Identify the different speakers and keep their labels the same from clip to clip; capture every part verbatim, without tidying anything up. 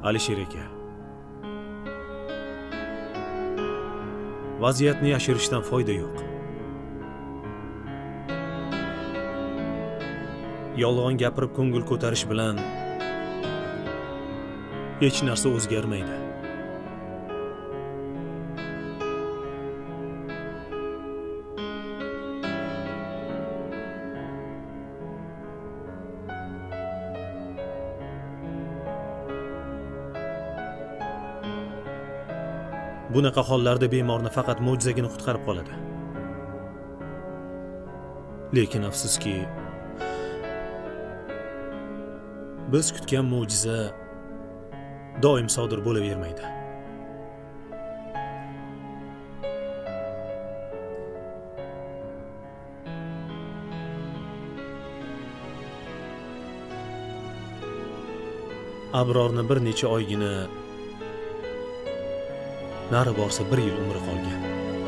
Speaker 1: Alisher aka, vaziyatni yashirishdan foyda yo'q. Yolg'on gapirib ko'ngil ko'tarish bilan hech narsa o'zgarmaydi. Bunaqa hollarda bemorni faqat mo'jizagina qutqarib qoladi. Lekin afsuski, biz kutgan mo'jiza doim sodir bo'lavermaydi. Abrorni bir necha oygina nari borsa bir yil umri qolgan.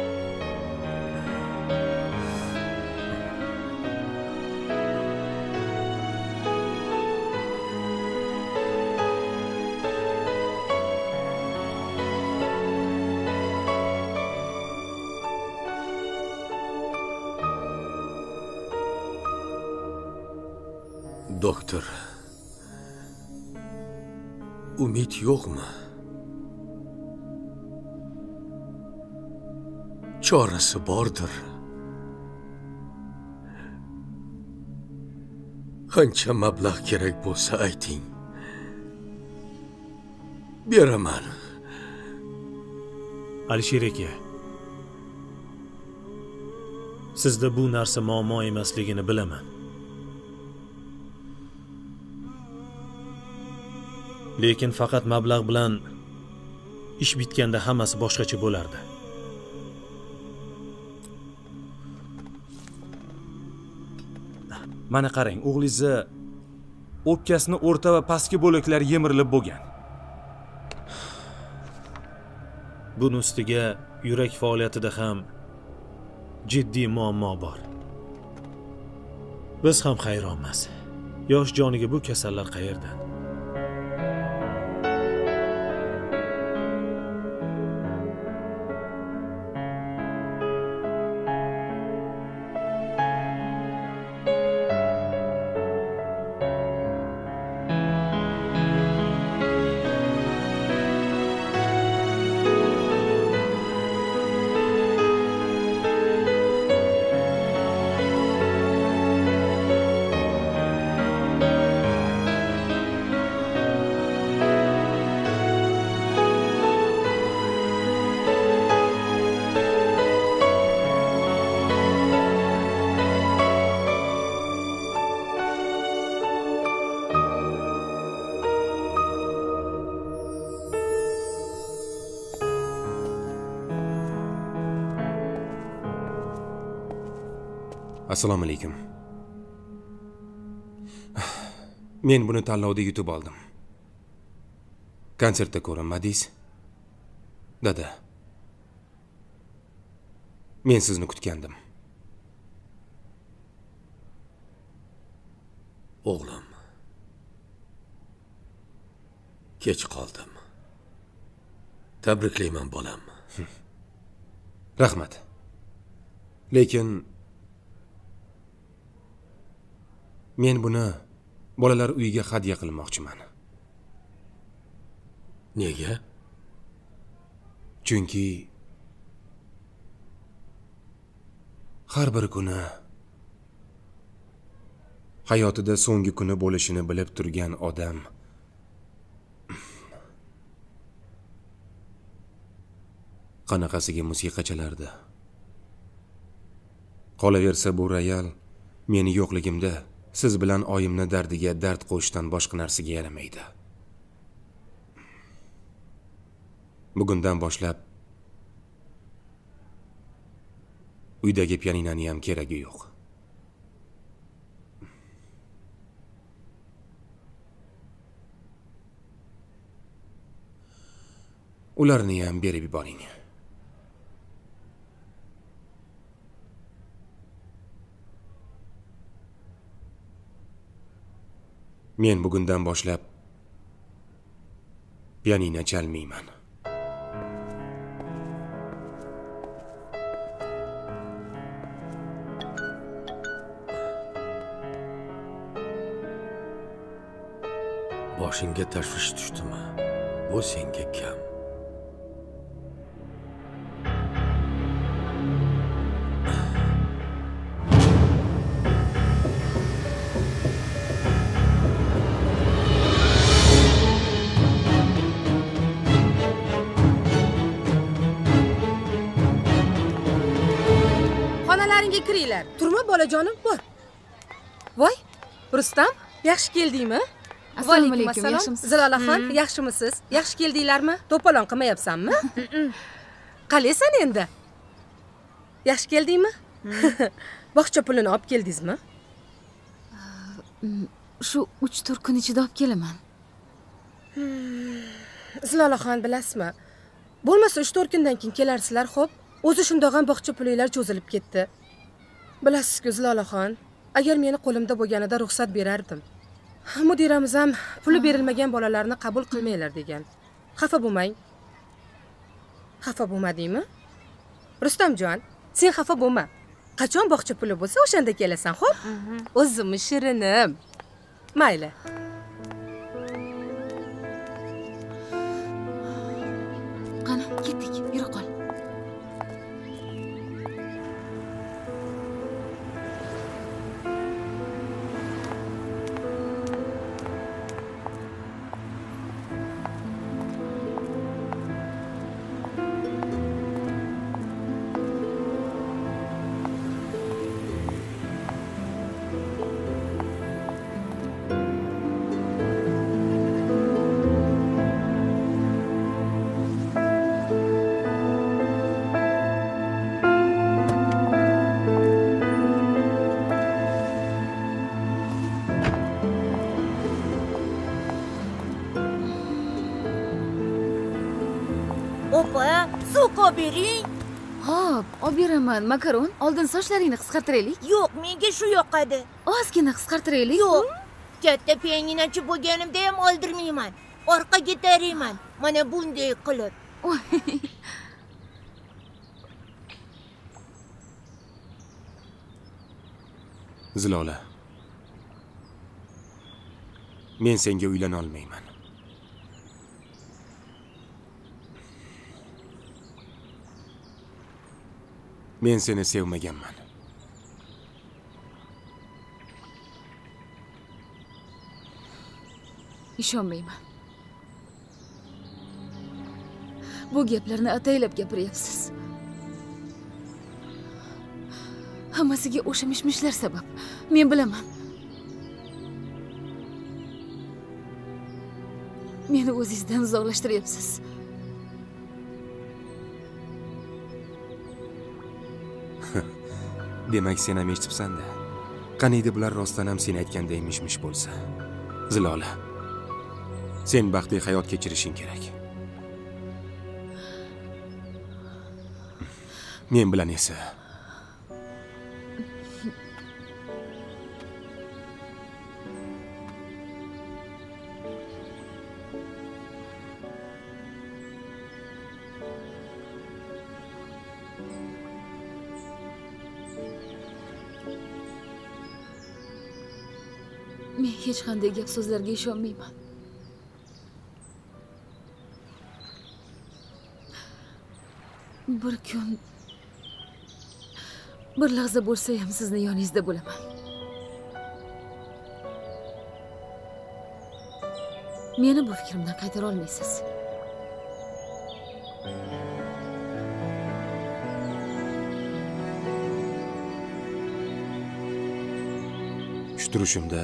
Speaker 2: Doktor, umid yo'qmi? Chorasi bordir. Qancha mablag' kerak bo'lsa ayting. Beraman.
Speaker 1: Alisher aka, sizda bu narsa muammo emasligini bilaman. Lekin faqat mablag' bilan ish bitganda hammasi boshqacha bo'lardi.
Speaker 3: Mana qarang, o'g'lingizni o'pkasini o'rta va pastki bo'laklari yemirilib bo'lgan.
Speaker 1: Buni ustiga yurak faoliyatida ham jiddiy muammo bor. Biz ham hayronmiz. Yosh joniga bu kasallar qayerdan?
Speaker 4: Assalomu alaykum. Men buni tanlovda yutib oldim. Konsertda ko'rinmadingiz? Dada. Men sizni kutgandim.
Speaker 2: O'g'lim. Kech qoldim. Tabriklayman bolam.
Speaker 4: Rahmat. Lekin men buni bolalar uyiga hadya qilmoqchiman.
Speaker 2: Nega?
Speaker 4: Chunki har bir kuni hayotida so'nggi kuni bo'lishini bilib turgan odam qanaqasiga musiqa chalardi. Qolaversa bu royal meni yo'qligimda siz bilan oyimni dardiga dard qo'shishdan boshqa narsaga yaramaydi. Bugundan boshlab uydagi pianinani ham keragi yo'q. Ularni ham berib yuboring. Men bugundan boshlab pianino chalmayman.
Speaker 2: Boshingga tashvish tushdimi? Bu senga kam.
Speaker 5: Xonalaringga kiringlar. Turma bolajonim, bor. Voy, Rustam, yaxshi keldingmi?
Speaker 6: Assalomu alaykum, yaxshimisiz?
Speaker 5: Zilolaxon, yaxshimisiz? Yaxshi keldinglarmi? To'polon qilmayapsanmi? Qalaysan endi? Yaxshi keldingmi? Bog'cha pulini olib keldingizmi?
Speaker 6: Shu uch to'rt kun ichida olib kelaman.
Speaker 5: Zilolaxon, bilasizmi? Bo'lmasa uch to'rt kundan keyin kelarsizlar, xo'p? O'zi shundoq ham bog'cha pulinglar cho'zilib ketdi. Bilasiz-ku, Zilolaxon, agar meni qo'limda bo'lganida ruxsat berardim. Mudiramiz ham puli berilmagan bolalarni qabul qilmanglar degan. Xafa bo'lmang. Xafa bo'lmadingmi? Rustamjon, sen xafa bo'lma. Qachon bog'cha puli bo'lsa, o'shanda kelasan, xo'p? O'zimni shirinim. Mayli.
Speaker 6: Qani, ketdik, yura qol.
Speaker 7: Opa, suv bering.
Speaker 6: Hop, olib beraman. Makaron, oldin sochlaringni qisqartiraylik.
Speaker 7: Yo'q, menga shu yoqadi.
Speaker 6: Ozgina qisqartiraylik.
Speaker 7: Yo'q. Katta pianinochi bo'lganimda ham oldirmayman. Orqaga tarayman. Mana bunday qilib.
Speaker 4: Zilola, men senga uylana olmayman. Men seni sevmaganman.
Speaker 6: Ishonmayman. Bu gaplarni ataylab gapiryapsiz. Hammasiga o'sha mishmishlar sabab. Men bilaman. Meni o'zingizdan uzoqlashtiryapsiz.
Speaker 4: Demak, sen ham eshitibsan-da. Qaniydi bular rostdan ham sen aytganda emishmish bo'lsa. Zilola, sen baxtli hayot kechirishing kerak. Men bilan esa
Speaker 6: Men hech qanday gap so'zlarga ishonmayman. Bir kun, bir lahza bo'lsa ham sizni yoningizda bo'laman. Meni bu fikrimdan qaytara olmaysiz.
Speaker 4: shu turishimda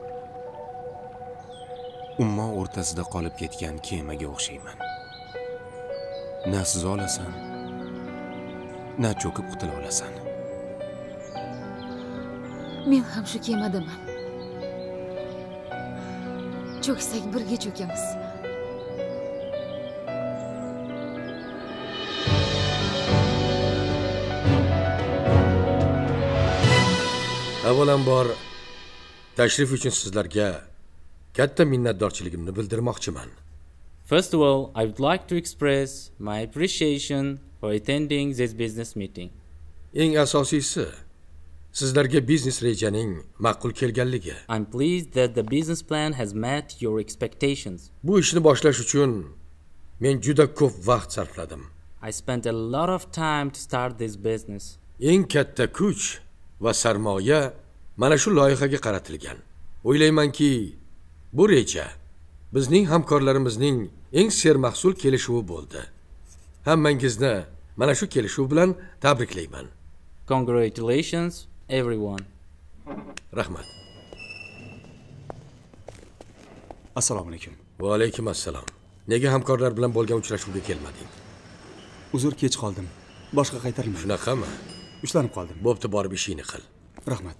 Speaker 4: umma o'rtasida qolib ketgan kemaga o'xshayman. Na siz olasan, na cho'kib qutula olasan.
Speaker 6: Men ham shu kemadaman. Cho'ksak birga cho'kamiz.
Speaker 2: Avvalambor tashrif uchun sizlarga katta minnatdorchiligimni bildirmoqchiman.
Speaker 8: First of all, I would like to express my appreciation for attending this business meeting.
Speaker 2: Eng asosiysi, sizlarga biznes rejaning ma'qul kelganligi.
Speaker 8: I'm pleased that the business plan has met your expectations.
Speaker 2: Bu ishni boshlash uchun men juda ko'p vaqt sarfladim.
Speaker 8: I spent a lot of time to start this business.
Speaker 2: Eng katta kuch va sarmoya mana shu loyihaga qaratilgan. O'ylaymanki, bu reja bizning hamkorlarimizning eng sermahsul kelishuvi bo'ldi. Hammangizni mana shu kelishuv bilan tabriklayman.
Speaker 8: Congratulations, everyone.
Speaker 2: Rahmat.
Speaker 9: Assalomu alaykum.
Speaker 2: Va alaykum assalom. Nega hamkorlar bilan bo'lgan uchrashuvga kelmading?
Speaker 9: Uzr, kech qoldim. Boshqa qaytarilmadi.
Speaker 2: Shunaqami?
Speaker 9: Ushlanib qoldim.
Speaker 2: Bo'pti, borib ishingni qil.
Speaker 9: Rahmat.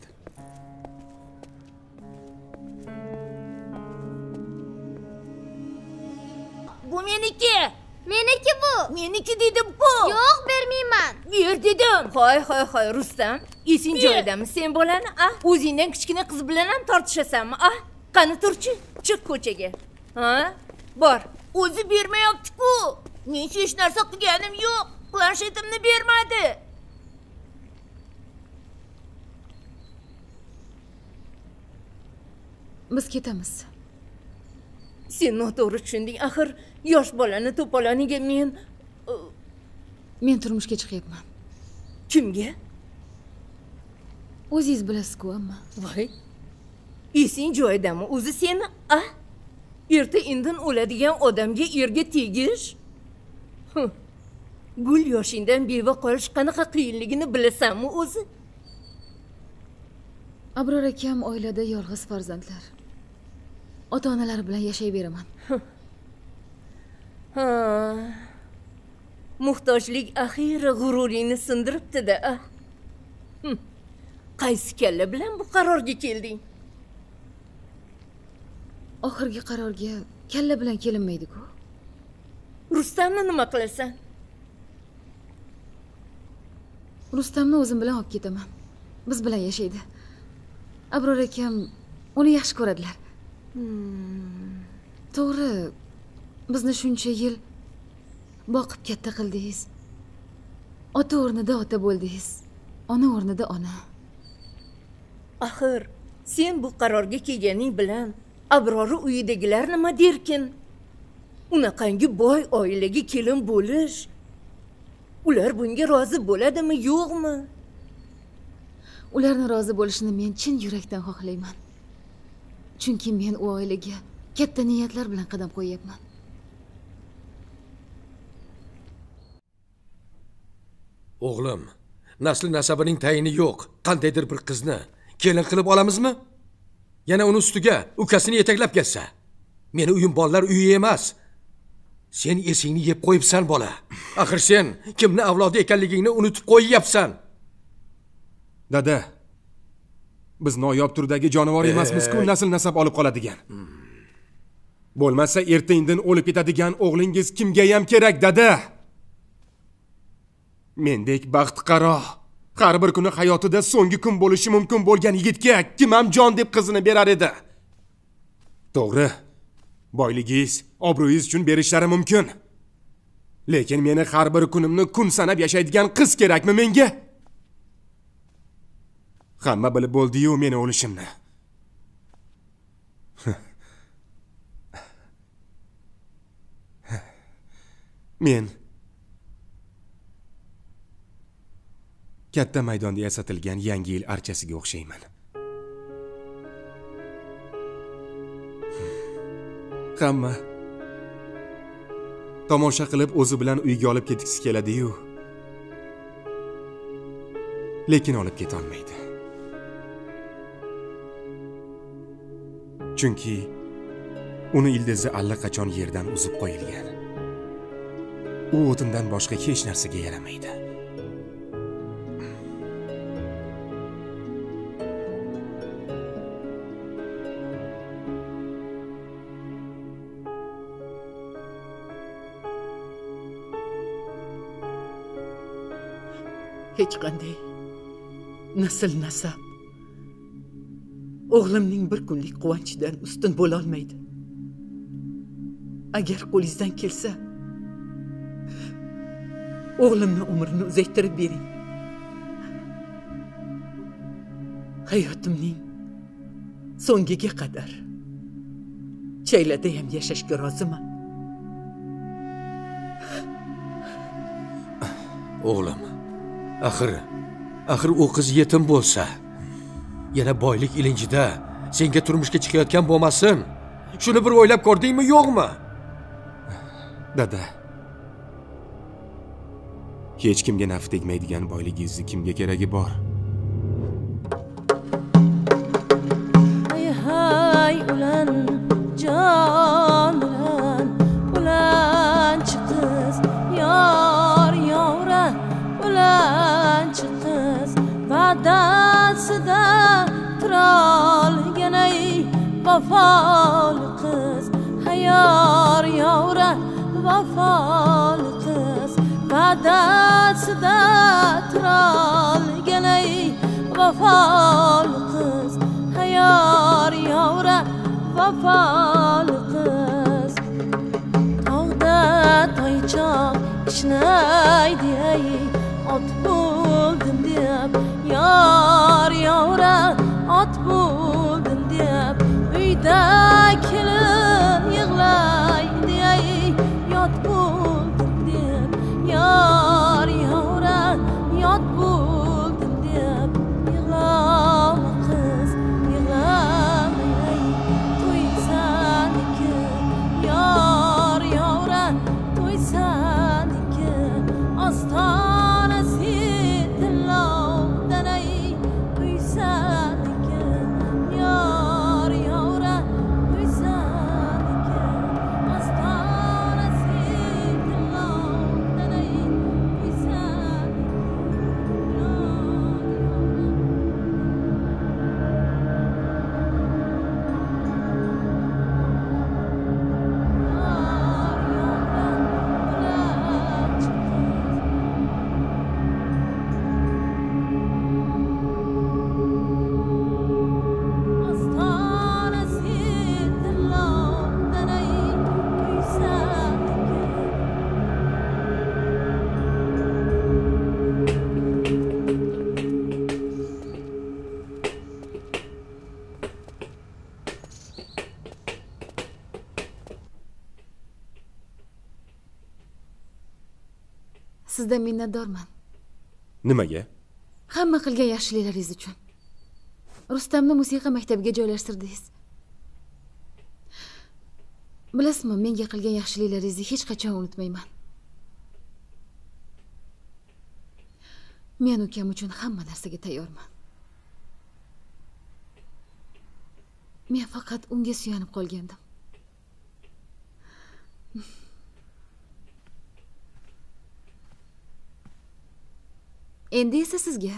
Speaker 7: Bu meniki.
Speaker 10: Meniki bu.
Speaker 7: Meniki dedim-ku.
Speaker 10: Yo'q, bermayman.
Speaker 7: Ber dedim.
Speaker 5: Hoy, hoy, hoy, Rustam. Esing
Speaker 7: Ber.
Speaker 5: joyidami sen bolani? Ah, o'zingdan kichkina qiz bilan ham tortishasanmi? Ah, qani turchi, chiq ko'chaga. Ha? Bor.
Speaker 7: O'zi bermayapti-ku. Men hech narsa qilganim yo'q. Planshetimni bermadi.
Speaker 6: Biz ketamiz.
Speaker 5: Sen noto'g'ri tushunding. Axir yosh bolani to'poloniga men
Speaker 6: Men turmushga chiqyapman.
Speaker 5: kimga?
Speaker 6: O'zingiz bilasiz-ku, amma.
Speaker 5: Voy. Esing joyidami o'zi seni? Ah? Erta indin o'ladigan odamga erga tegish? Huh. Gul yoshingdan beva qolish qanaqa qiyinligini bilasanmi o'zi?
Speaker 6: Abror akam oilada yolg'iz farzandlar. Ota-onalari bilan yashayveraman.
Speaker 5: Ha. Muhtojlik axiyri g'ururingni sindiribdi-da. Ah. Hm. Qaysi kalla bilan bu qarorga kelding?
Speaker 6: Oxirgi qarorga kalla bilan kelinmaydi-ku.
Speaker 5: Rustamni nima qilasan?
Speaker 6: Rustamni o'zim bilan olib ketaman. Biz bilan yashaydi. Abror akam uni yaxshi ko'radilar.
Speaker 5: Hmm.
Speaker 6: To'g'ri, bizni shuncha yil boqib katta qildingiz. Ota o'rnida ota bo'ldingiz. Ona o'rnida ona.
Speaker 5: Axir, sen bu qarorga kelganing bilan Abrori uyidagilar nima derkin? Unaqangi boy oilaga kelin bo'lish. Ular bunga rozi bo'ladimi, yo'qmi?
Speaker 6: Ularning rozi bo'lishini men chin yurakdan xohlayman. Chunki men u oilaga katta niyatlar bilan qadam qo'yyapman.
Speaker 2: O'g'lim, nasli nasabining tayini yo'q. Qandaydir bir qizni kelin qilib olamizmi? Yana uni ustiga ukasini yetaklab kelsa. Meni uyim bolalar uyi emas. Sen esingni yeb qo'yibsan, bola. Axir sen kimni avlodi ekanligingni unutib qo'yyapsan.
Speaker 4: Dada, biz noyob turdagi jonivor emasmiz-ku, nasl nasab olib qoladigan. Bo'lmasa erta indin o'lib ketadigan o'g'lingiz kimga ham kerak, dada? Mendek baxtqaro, har bir kuni hayotida so'nggi kun bo'lishi mumkin bo'lgan yigitga kim ham jon deb qizini berar edi? To'g'ri, boyligingiz, obro'yingiz uchun berishlari mumkin. Lekin meni har bir kunimni kun sanab yashaydigan qiz kerakmi menga? Hamma bilib bo'ldi-yu meni o'lishimni. Men katta maydonda yasatilgan yangi yil archasiga o'xshayman. Hamma tomosha qilib o'zi bilan uyga olib ketgisi keladi-yu, lekin olib keta olmaydi. Chunki uni ildizi allaqachon yerdan uzib qo'yilgan. U o'tindan boshqa hech narsaga yaramaydi.
Speaker 11: Hech qanday nasl nasab o'g'limning bir kunlik quvonchidan ustun bo'la olmaydi. agar qo'lingizdan kelsa o'g'limni umrini uzaytirib bering. Hayotimning so'ngiga qadar Chaylada ham yashashga roziman.
Speaker 2: O'g'lim, axir, axir u qiz yetim bo'lsa, yana boylik ilinjida senga turmushga chiqayotgan bo'lmasin. Shuni bir o'ylab ko'rdingmi, yo'qmi?
Speaker 4: Dada. Hech kimga naf tegmaydigan boyligingizni kimga keragi bor?
Speaker 12: Hay hay ulan jon ulan ulan chiqiz yor yora ulan chiqiz va'dasida turolganay vafoli qiz hayor yora vafoli qiz va'dasida turolganay vafoli qiz hayor yora vafoli qiz tog'da toychoq kishnaydi ay ot bo'ldim deb yor yora ot bo'ldim deb uyda kelin yig'laydi ay yot bo'ldim deb yor yora yot bo'ldim deb yig'lama qiz yig'lama ay to'ysaniki yor yora to'ysaniki ostonasi tillovdan ay to'ysaniki yor yora to'ysaniki ostonasi tillovdan ay Sizdan minnatdorman.
Speaker 4: Nimaga?
Speaker 6: Hamma qilgan yaxshiliklaringiz uchun. Rustamni musiqa maktabiga joylashtirdingiz. Bilasizmi, menga qilgan yaxshiliklaringizni hech qachon unutmayman. Men ukam uchun hamma narsaga tayyorman. Men faqat unga suyanib qolgandim. Endi esa sizga.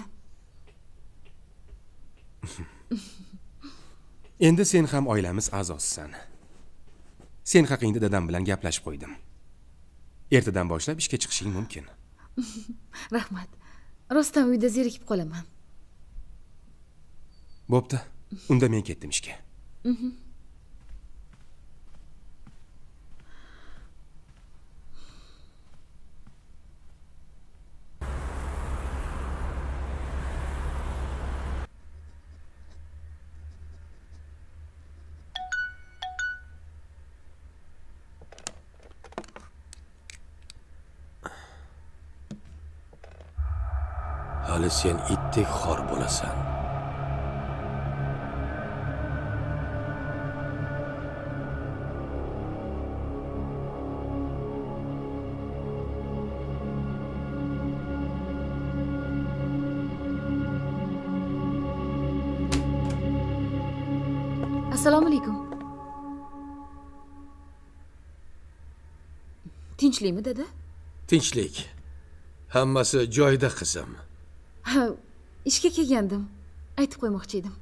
Speaker 4: Endi sen ham oilamiz a'zosisan. Sen haqingda dadam bilan gaplashib qo'ydim. Ertadan boshlab ishga chiqishing mumkin.
Speaker 6: Rahmat. Rostdan uyda zerikib qolaman.
Speaker 4: Bo'pti. Unda men ketdim ishga.
Speaker 2: Hali sen itdek xor bo'lasan.
Speaker 6: Assalomu alaykum. Tinchlikmi, dada?
Speaker 2: Tinchlik. Hammasi joyida, qizim.
Speaker 6: Ha, ishga kelgandim. Aytib qo'ymoqchi edim.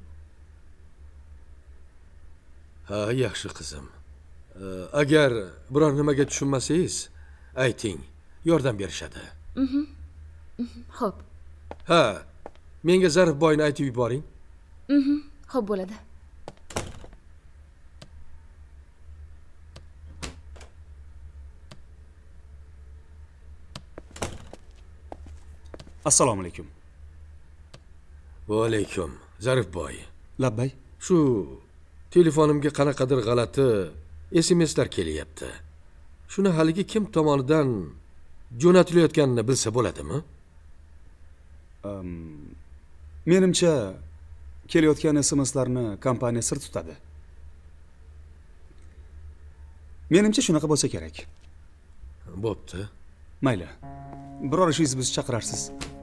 Speaker 2: Ha, yaxshi qizim. Agar biror nimaga tushunmasangiz, ayting, yordam berishadi.
Speaker 6: Mhm. Xo'p.
Speaker 2: Ha, menga zarf boyni aytib yuboring.
Speaker 6: Mhm. Xo'p bo'ladi.
Speaker 9: Assalomu alaykum.
Speaker 2: Va alaykum. Zarif boy.
Speaker 9: Labbay.
Speaker 2: Shu telefonimga qanaqadir g'alati S M S'lar kelyapti. Shuni haligi kim tomonidan jo'natilayotganini bilsa bo'ladimi?
Speaker 9: Um, menimcha kelayotgan S M S'larni kompaniya sir tutadi. Menimcha shunaqa bo'lsa kerak.
Speaker 2: Bo'pti.
Speaker 9: Mayli. Biror ishingiz biz chaqirarsiz.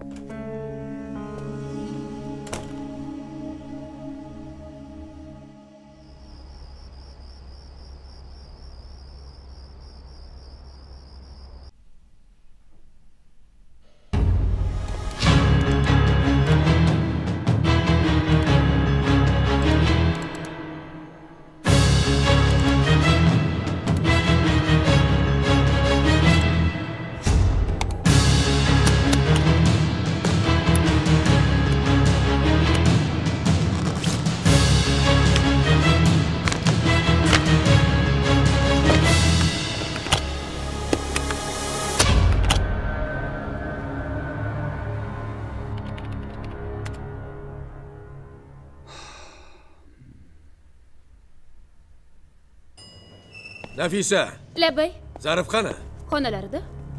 Speaker 2: Nafisa.
Speaker 13: Labay.
Speaker 2: Zarif qani?
Speaker 13: Xonalarida.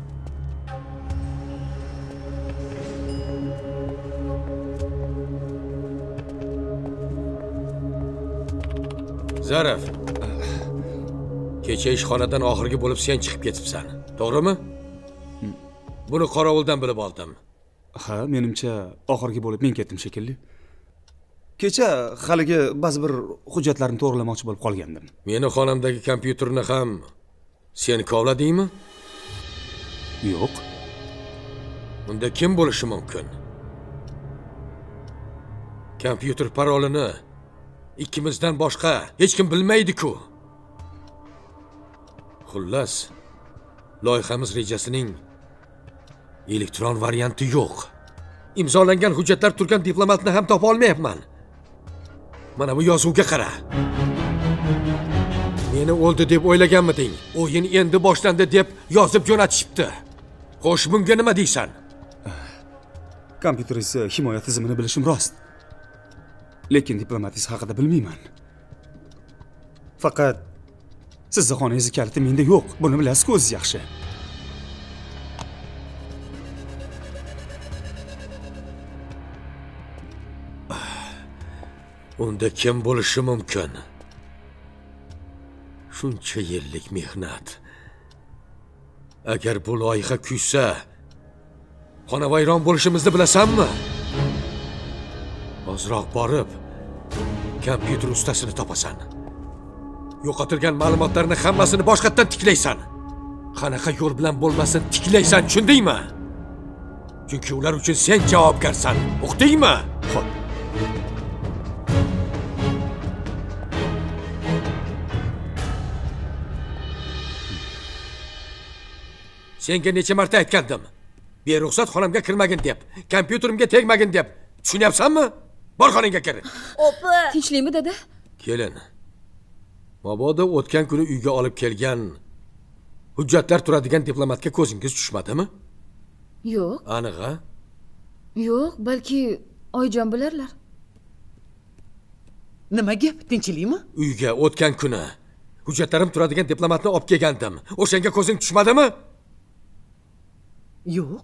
Speaker 2: Zarif. Kecha ishxonadan oxirgi bo'lib sen chiqib ketibsan. To'g'rimi? Buni qorovuldan bilib oldim.
Speaker 9: Ha, menimcha oxirgi bo'lib men ketdim shekilli. Kecha haligi ba'zi bir hujjatlarni to'g'rilamoqchi bo'lib qolgandim.
Speaker 2: Meni xonamdagi kompyuterni ham sen kovladingmi?
Speaker 9: Yo'q.
Speaker 2: Unda kim bo'lishi mumkin? Kompyuter parolini ikkimizdan boshqa hech kim bilmaydi-ku. Xullas, loyihamiz rejasining elektron varianti yo'q. Imzolangan hujjatlar turgan diplomatni ham topa olmayapman. Mana bu yozuvga qara. Meni o'ldi deb o'ylaganmiding? O'yin endi boshlandi deb yozib jo'natishibdi. Xo'sh, bunga nima deysan?
Speaker 9: Kompyuteringiz himoya tizimini bilishim rost. Lekin diplomatingiz haqida bilmayman. Faqat sizning xonangiz kaliti menda yo'q. Buni bilasiz-ku o'zingiz yaxshi.
Speaker 2: Unda kim bo'lishi mumkin? Shuncha yillik mehnat. Agar bu loyiha kuysa, xonavayron bo'lishimizni bilasanmi? Ozroq borib, kompyuter ustasini topasan. Yo'qotilgan ma'lumotlarni hammasini boshqatdan tiklaysan. Qanaqa yo'l bilan bo'lmasin tiklaysan, tushundingmi? Chunki ular uchun sen javobgarsan. Uqdingmi?
Speaker 9: Xo'p.
Speaker 2: Senga necha marta aytgandim? Beruxsat xonamga kirmagin deb, kompyuterimga tegmagin deb. Tushunyapsanmi? Bor xonangga kir.
Speaker 13: Opa. Tinchlikmi dada?
Speaker 2: Kelin. Mabodo o'tgan kuni uyga olib kelgan hujjatlar turadigan diplomatga ko'zingiz tushmadimi?
Speaker 13: Yo'q.
Speaker 2: Aniq, ha?
Speaker 6: Yo'q, balki Oyjon bilarlar.
Speaker 11: Nima gap? Tinchlikmi?
Speaker 2: Uyga o'tgan kuni hujjatlarim turadigan diplomatni olib kelgandim. O'shanga ko'zing tushmadimi?
Speaker 11: Yo'q.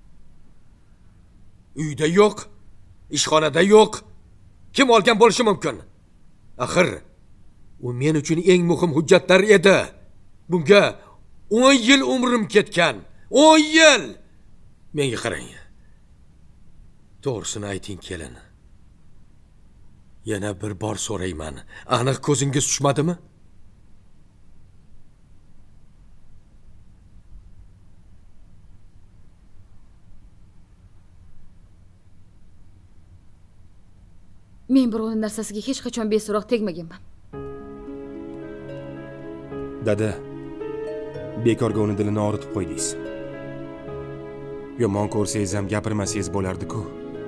Speaker 2: Uyda yo'q, ishxonada yo'q. Kim olgan bo'lishi mumkin? Axir u men uchun eng muhim hujjatlar edi. Bunga o'n yil umrim ketgan. o'n yil. Menga qarang. To'g'risini ayting, kelin. Yana bir bor so'rayman. Aniq ko'zingiz tushmadimi?
Speaker 6: Men birovning narsasiga hech qachon beso'roq tegmaganman.
Speaker 4: Dada, bekorga uni dilini og'ritib qo'ydingiz. Yomon ko'rsangiz ham gapirmasangiz bo'lardi-ku.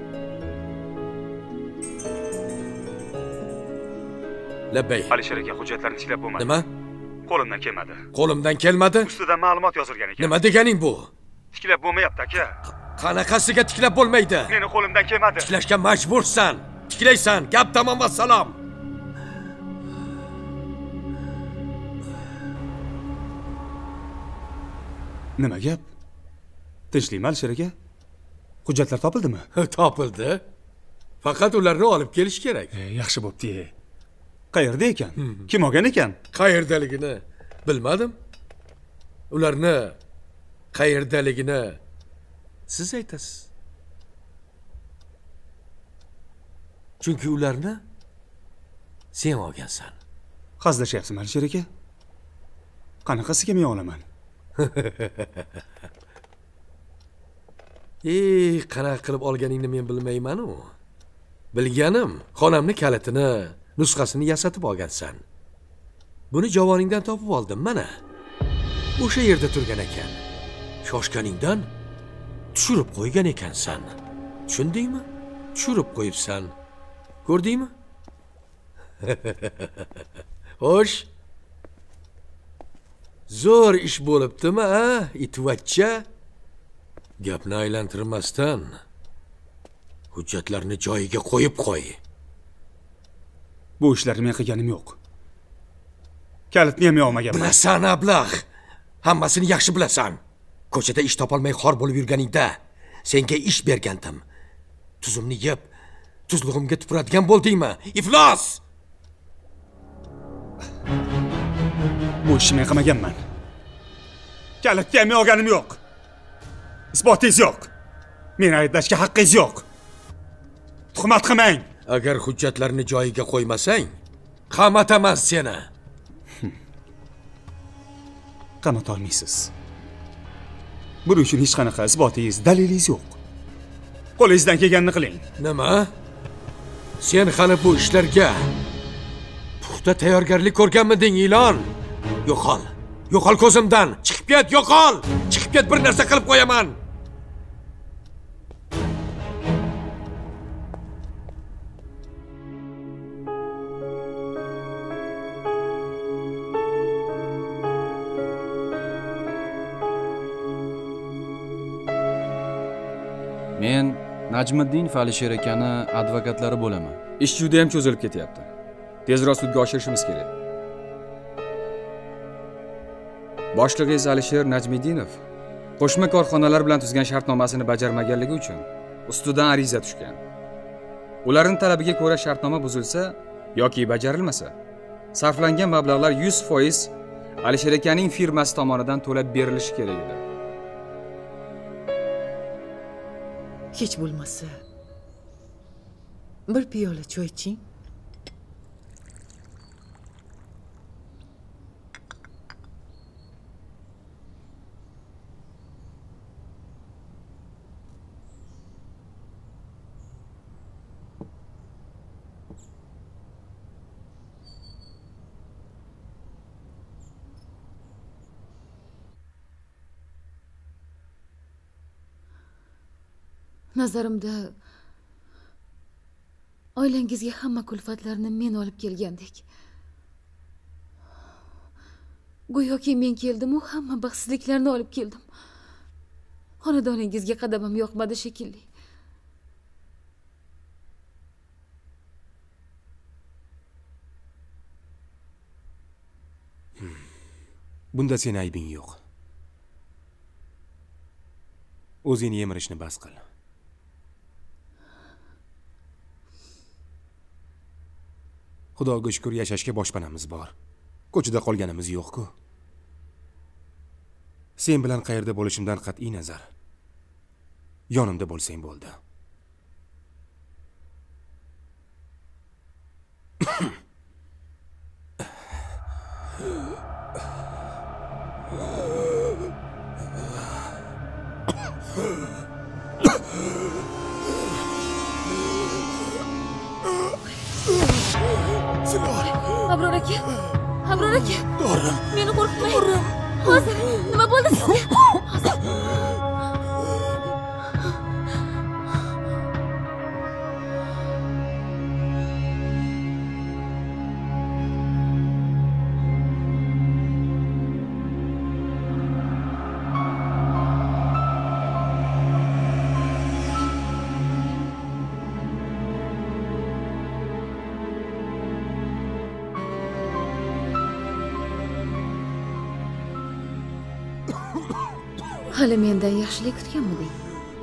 Speaker 2: Labbay.
Speaker 9: Alisher aka hujjatlarni tiklab bo'lmadi.
Speaker 2: Nima?
Speaker 9: Qo'limdan kelmadi.
Speaker 2: Qo'limdan kelmadi?
Speaker 9: Ustidan ma'lumot yozilgan ekan.
Speaker 2: Nima deganing bu?
Speaker 9: Tiklab bo'lmayapti aka.
Speaker 2: Qanaqasiga tiklab bo'lmaydi?
Speaker 9: Meni qo'limdan kelmadi.
Speaker 2: Tiklashga majbursan. Tiklaysan. Gap tamom va salom.
Speaker 9: Nima gap? Tinchlikmi Alisher aka? Hujjatlar topildimi?
Speaker 2: Topildi. Faqat ularni olib kelish kerak.
Speaker 9: E, yaxshi bo'pti. Qayerda ekan? Kim olgan ekan?
Speaker 2: Qayerdaligini bilmadim. Ularni qayerdaligini siz aytasiz. Chunki ularni sen olgansan.
Speaker 9: Hazillashyapsizmi Alisher aka? Qanaqasiga men olaman?
Speaker 2: Ey, qanaqa qilib olganingni men bilmayman-ku. Bilganim, xonamni kalitini, nusxasini yasatib olgansan. Buni javoningdan topib oldim, mana. O'sha yerda turgan ekan. Shoshganingdan tushirib qo'ygan ekansan. Tushundingmi? Tushirib qo'yibsan. Ko'rdingmi? Xo'sh. Zo'r ish bo'libdimi, ha? Itvachcha. Gapni aylantirmasdan hujjatlarni joyiga qo'yib qo'y.
Speaker 9: Bu ishlarni men qilganim yo'q. Kalitni ham olmaganman.
Speaker 2: Bilasan, ablah. Hammasini yaxshi bilasan. Ko'chada ish topolmay xor bo'lib yurganingda senga ish bergandim. Tuzimni yeb, tuzlig'imga tupuradigan bo'ldingmi? Iflos!
Speaker 9: Bu ishni men qilmaganman. Kalitni ham olganim yo'q. Isbotingiz yo'q. Meni ayblashga haqqingiz yo'q. Tuhmat qilmang.
Speaker 2: Agar hujjatlarni joyiga qo'ymasang, qamataman seni.
Speaker 9: Qamata olmaysiz. Buning uchun hech qanaqa isbotingiz, dalilingiz yo'q. Qo'lingizdan kelganini qiling.
Speaker 2: Nima? Sen hali bu ishlarga puxta tayyorgarlik ko'rganmiding, Ilon? Yo'qol. Yo'qol ko'zimdan. Chiqib ket, yo'qol. Chiqib ket, bir narsa qilib qo'yaman.
Speaker 14: Men Najmiddin Alisher akani advokatlari bo'laman. Ish juda ham cho'zilib ketyapti. Tezroq sudga oshirishimiz kerak. Boshlig'ingiz Alisher Najmiddinov qo'shma korxonalar bilan tuzgan shartnomasini bajarmaganligi uchun ustidan ariza tushgan. Ularning talabiga ko'ra shartnoma buzilsa yoki bajarilmasa, sarflangan mablag'lar yuz foiz Alisher akaning firmasi tomonidan to'lab berilishi kerak edi.
Speaker 11: Hech bo'lmasa bir piyola choy iching.
Speaker 6: Nazarimda oilangizga hamma kulfatlarni men olib kelgandek. Go'yoki men keldim, u hamma baxtsizliklarni olib keldim. Xonadoningizga qadamim yoqmadi shekilli.
Speaker 4: Bunda sen aybing yo'q. O'zingni yemirishni bas qil. Xudoga shukr, yashashga boshpanamiz bor. Ko'chada qolganimiz yo'q-ku. Sen bilan qayerda bo'lishimdan qat'iy nazar, yonimda bo'lsang bo'ldi.
Speaker 6: Abror aka, Abror aka. To'g'ri. Meni qo'rqitmang. To'g'ri. Hozir nima bo'ldi sizga? Hozir. Hali mendan yaxshilik kutganmiding?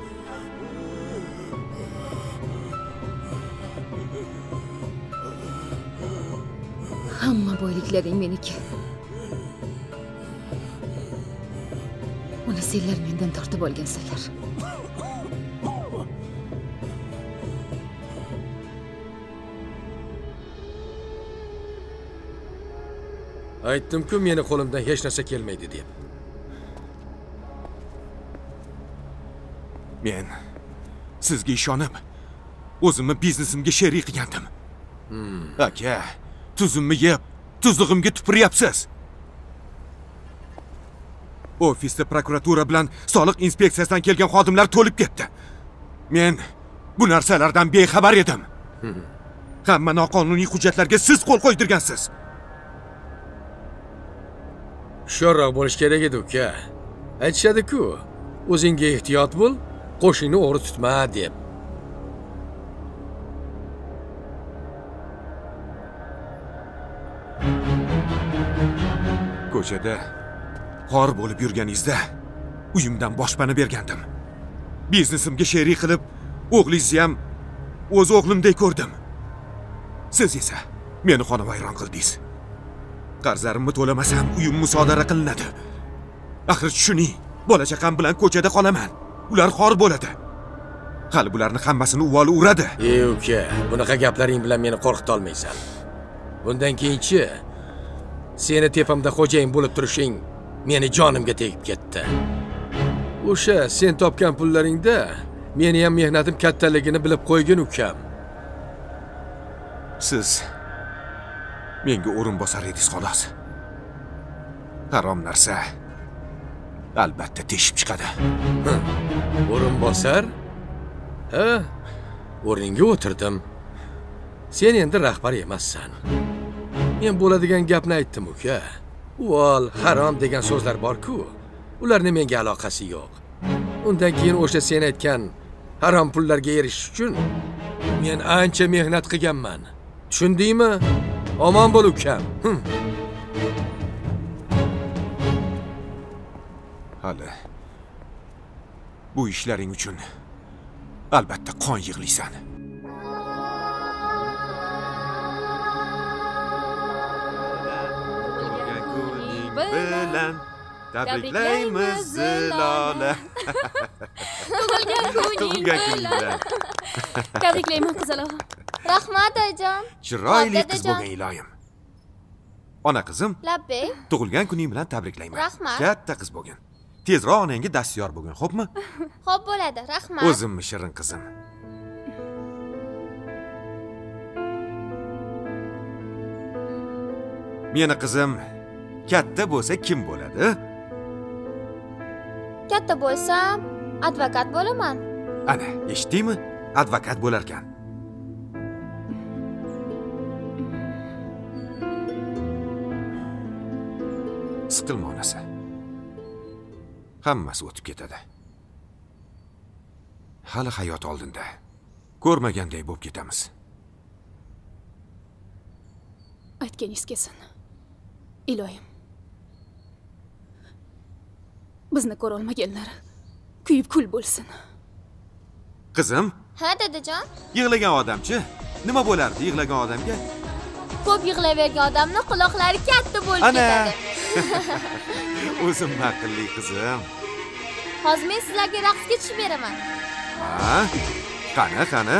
Speaker 6: Hamma boyliklaring meniki. Uni senlar mendan tortib olgansanlar.
Speaker 2: Aytdim-ku, meni qo'limdan hech narsa kelmaydi deb.
Speaker 4: Men sizga ishonib, o'zimni biznesimga sherik qilgandim.
Speaker 2: Hmm.
Speaker 4: Aka, tuzimni yeb, tuzlig'imga tupuryapsiz. Ofisda prokuratura bilan soliq inspeksiyasidan kelgan xodimlar to'lib ketdi. Men bu narsalardan bexabar edim. Hamma noqonuniy hujjatlarga siz qo'l qo'ydirgansiz.
Speaker 2: Sho'rroq bo'lish kerak edi, uka. Aytishadi-ku, o'zingga ehtiyot bo'l, qo'shingni o'g'ri tutma deb.
Speaker 4: Ko'chada xor bo'lib yurganingizda uyimdan boshpana bergandim. Biznesimga sherik qilib, o'g'lingizni ham o'z o'g'limdek ko'rdim. Siz esa meni xonavayron qildingiz. Qarzlarimni to'lamasam uyim musodara qilinadi. Axir tushuning, bola-chaqam bilan ko'chada qolaman. Ular xor bo'ladi. Hali bularni hammasini uvoli uradi.
Speaker 2: Ey uka, bunaqa gaplaring bilan meni qo'rqita olmaysan. Bundan keyinchi seni tepamda xo'jayin bo'lib turishing meni jonimga tegib ketdi. O'sha sen topgan pullaringda meni ham mehnatim kattaligini bilib qo'ygin, ukam.
Speaker 4: Siz menga o'rin bosar edingiz xolos. Harom narsa albatta teshib chiqadi.
Speaker 2: O'rin bosar? Ha? O'rningga o'tirdim. Sen endi rahbar emassan. Men bo'ladigan gapni aytdim, uka. Uvol, harom degan so'zlar bor-ku, ularning menga aloqasi yo'q. Undan keyin o'sha sen aytgan harom pullarga erishish uchun men ancha mehnat qilganman. Tushundingmi? Omon bo'l, ukam.
Speaker 4: Hali bu ishlaring uchun albatta qon yig'laysan. Bilan tabriklaymiz Zilola.
Speaker 10: Tug'ilgan kuning bilan. Tabriklayman qizaloq. Rahmat oyijon.
Speaker 4: Chiroyli qiz bo'lgan iloyim. Ona qizim.
Speaker 10: Labbay.
Speaker 4: Tug'ilgan kuning bilan tabriklayman.
Speaker 10: Rahmat.
Speaker 4: Katta qiz bo'lgin. Tezroq onangga dastyor bo'lgin, xo'pmi?
Speaker 10: Xo'p bo'ladi, rahmat.
Speaker 4: O'zimmi shirin qizim. Meni qizim katta bo'lsa kim bo'ladi?
Speaker 10: Katta bo'lsam, advokat bo'laman.
Speaker 4: Ana, eshitdingmi? Advokat bo'lar ekan. Siqilma onasi. Hammasi o'tib ketadi. Hali hayot oldinda. Ko'rmaganday bo'lib ketamiz.
Speaker 13: Aytganingiz kelsin. Iloyim. Bizni ko'ra olmaganlar kuyib kul bo'lsin.
Speaker 4: Qizim?
Speaker 10: Ha, dadajon?
Speaker 4: Yig'lagan odamchi? Nima bo'lardi yig'lagan odamga?
Speaker 10: Ko'p yig'layvergan odamning quloqlari katta bo'lib ketadi.
Speaker 4: O'zim aqlli qizim.
Speaker 10: Hozir men sizlarga raqsga tushib beraman.
Speaker 4: Ha? Qani, qani?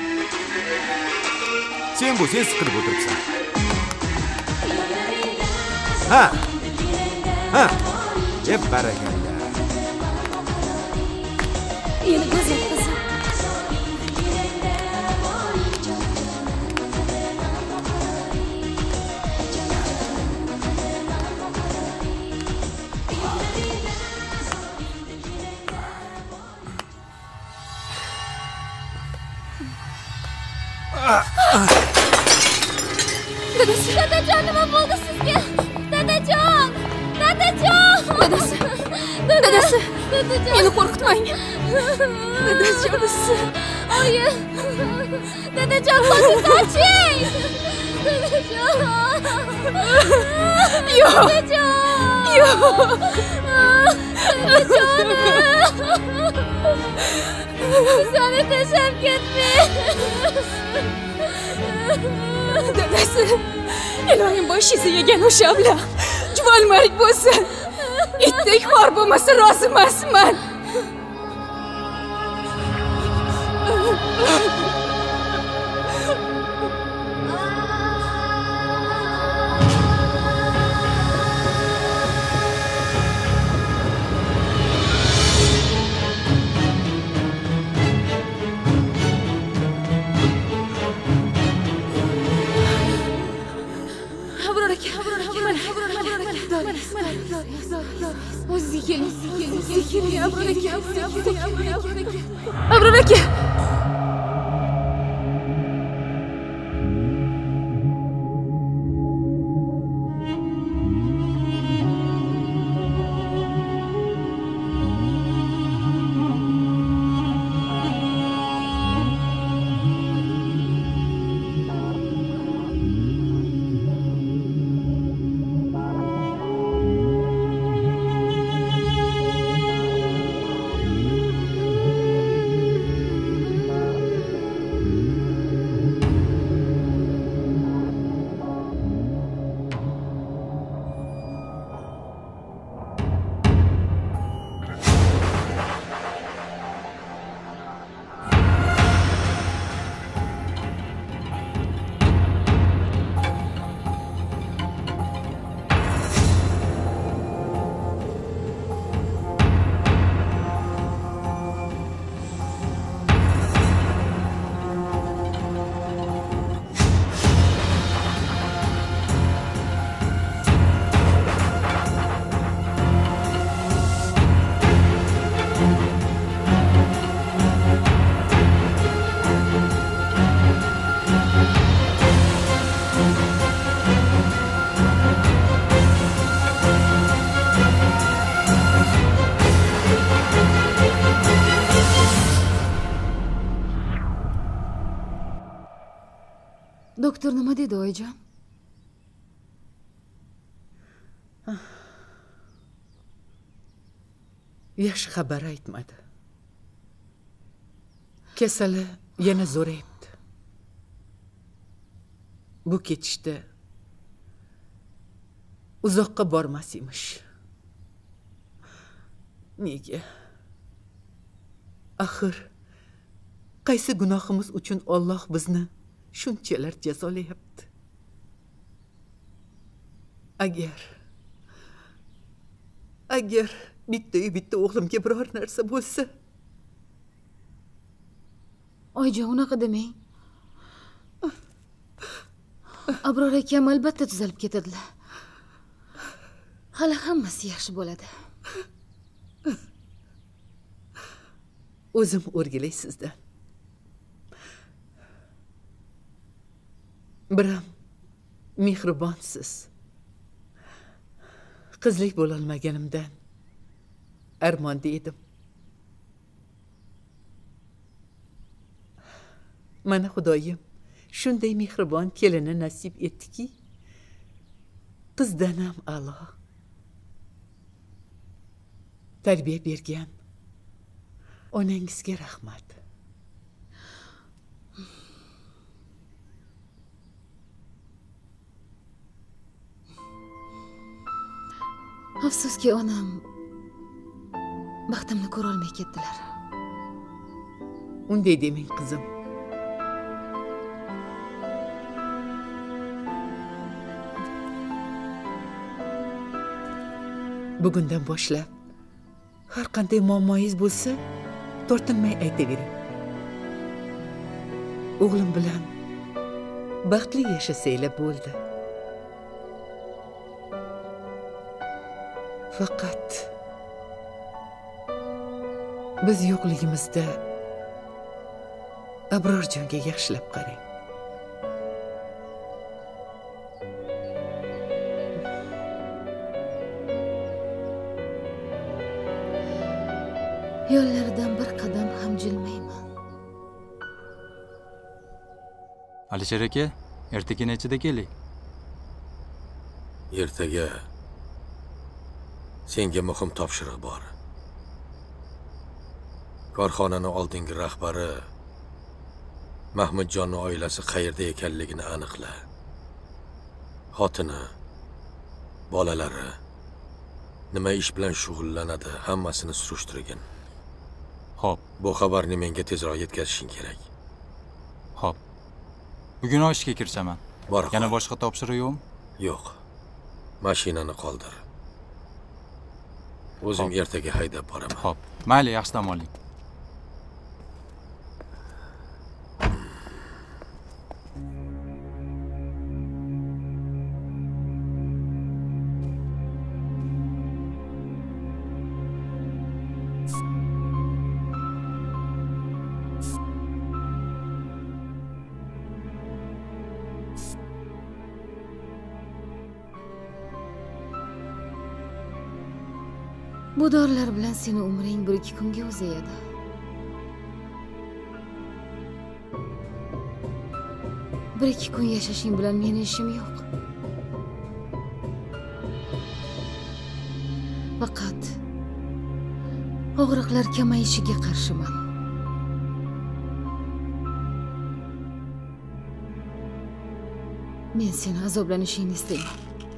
Speaker 4: Sen bu sen siqilib o'tiribsan. Ha. Ha. Yeb barakalla.
Speaker 13: Yeni go'zal qizim.
Speaker 10: Dadasi, dadajon, nima bo'ldi sizga? Dadajon! Dadajon!
Speaker 13: Dadasi! Dadasi! Meni qo'rqitmang. Dadajonisi.
Speaker 10: Oyi! Dadajon, ko'zingizni oching! Dadajon!
Speaker 13: Yo'q!
Speaker 10: Dadajon!
Speaker 13: Yo'q!
Speaker 10: Seni tashlab ketma.
Speaker 13: Dadasi, iloyim boshingizni yegan o'sha ablah juvonmarg bo'lsin. Itdek xor bo'lmasa rozi emasman. O'ziga keling, o'ziga keling, Abror aka. Abror aka. Doktor nima dedi oyijon?
Speaker 11: Yaxshi xabar aytmadi. Kasali yana zo'rayibdi. Bu ketishda uzoqqa bormas emish. Nega? Axir qaysi gunohimiz uchun Alloh bizni shunchalar jazolayapti? Agar agar bitta-yu bitta o'g'limga biror narsa bo'lsa.
Speaker 6: Oyijon, unaqa demang. Abror akam albatta tuzalib ketadilar. Hali hammasi yaxshi bo'ladi.
Speaker 11: O'zim o'rgilay sizdan. Biram mehribonsiz. Qizlik bo'lolmaganimdan armonda edim. Mana Xudoyim shunday mehribon kelini nasib etdiki, qizdan ham a'lo. Tarbiya bergan onangizga rahmat.
Speaker 6: Afsuski onam baxtimni ko'ra olmay ketdilar.
Speaker 11: Unday demang qizim. Bugundan boshlab har qanday muammoyingiz bo'lsa, tortinmay aytavering. O'g'lim bilan baxtli yashasanglar bo'ldi. Faqat biz yo'qligimizda Abrorjonga yaxshilab qarang.
Speaker 6: Yo'llaridan bir qadam ham jilmayman.
Speaker 15: Alisher aka, ertaga nechida keling?
Speaker 2: Ertaga senga muhim topshiriq bor. Korxonani oldingi rahbari Mahmudjonning oilasi qayerda ekanligini aniqla. Xotini, bolalari nima ish bilan shug'ullanadi, hammasini surishtirgin.
Speaker 15: Xo'p.
Speaker 2: Bu xabarni menga tezroq yetkazishing kerak.
Speaker 15: Xo'p. Bugun ishga kiraman.
Speaker 2: Bor.
Speaker 15: Yana boshqa topshiriq yo'qmi?
Speaker 2: Yo'q. Mashinani qoldir. O'zim ertaga haydab boraman.
Speaker 15: Xo'p. Mayli, yaxshi dam oling.
Speaker 6: Bu dorilar bilan seni umring bir ikki kunga uzayadi. Bir ikki kun yashashing bilan meni ishim yo'q. Faqat og'riqlar kamayishiga qarshiman. Men seni azoblanishingni istayman.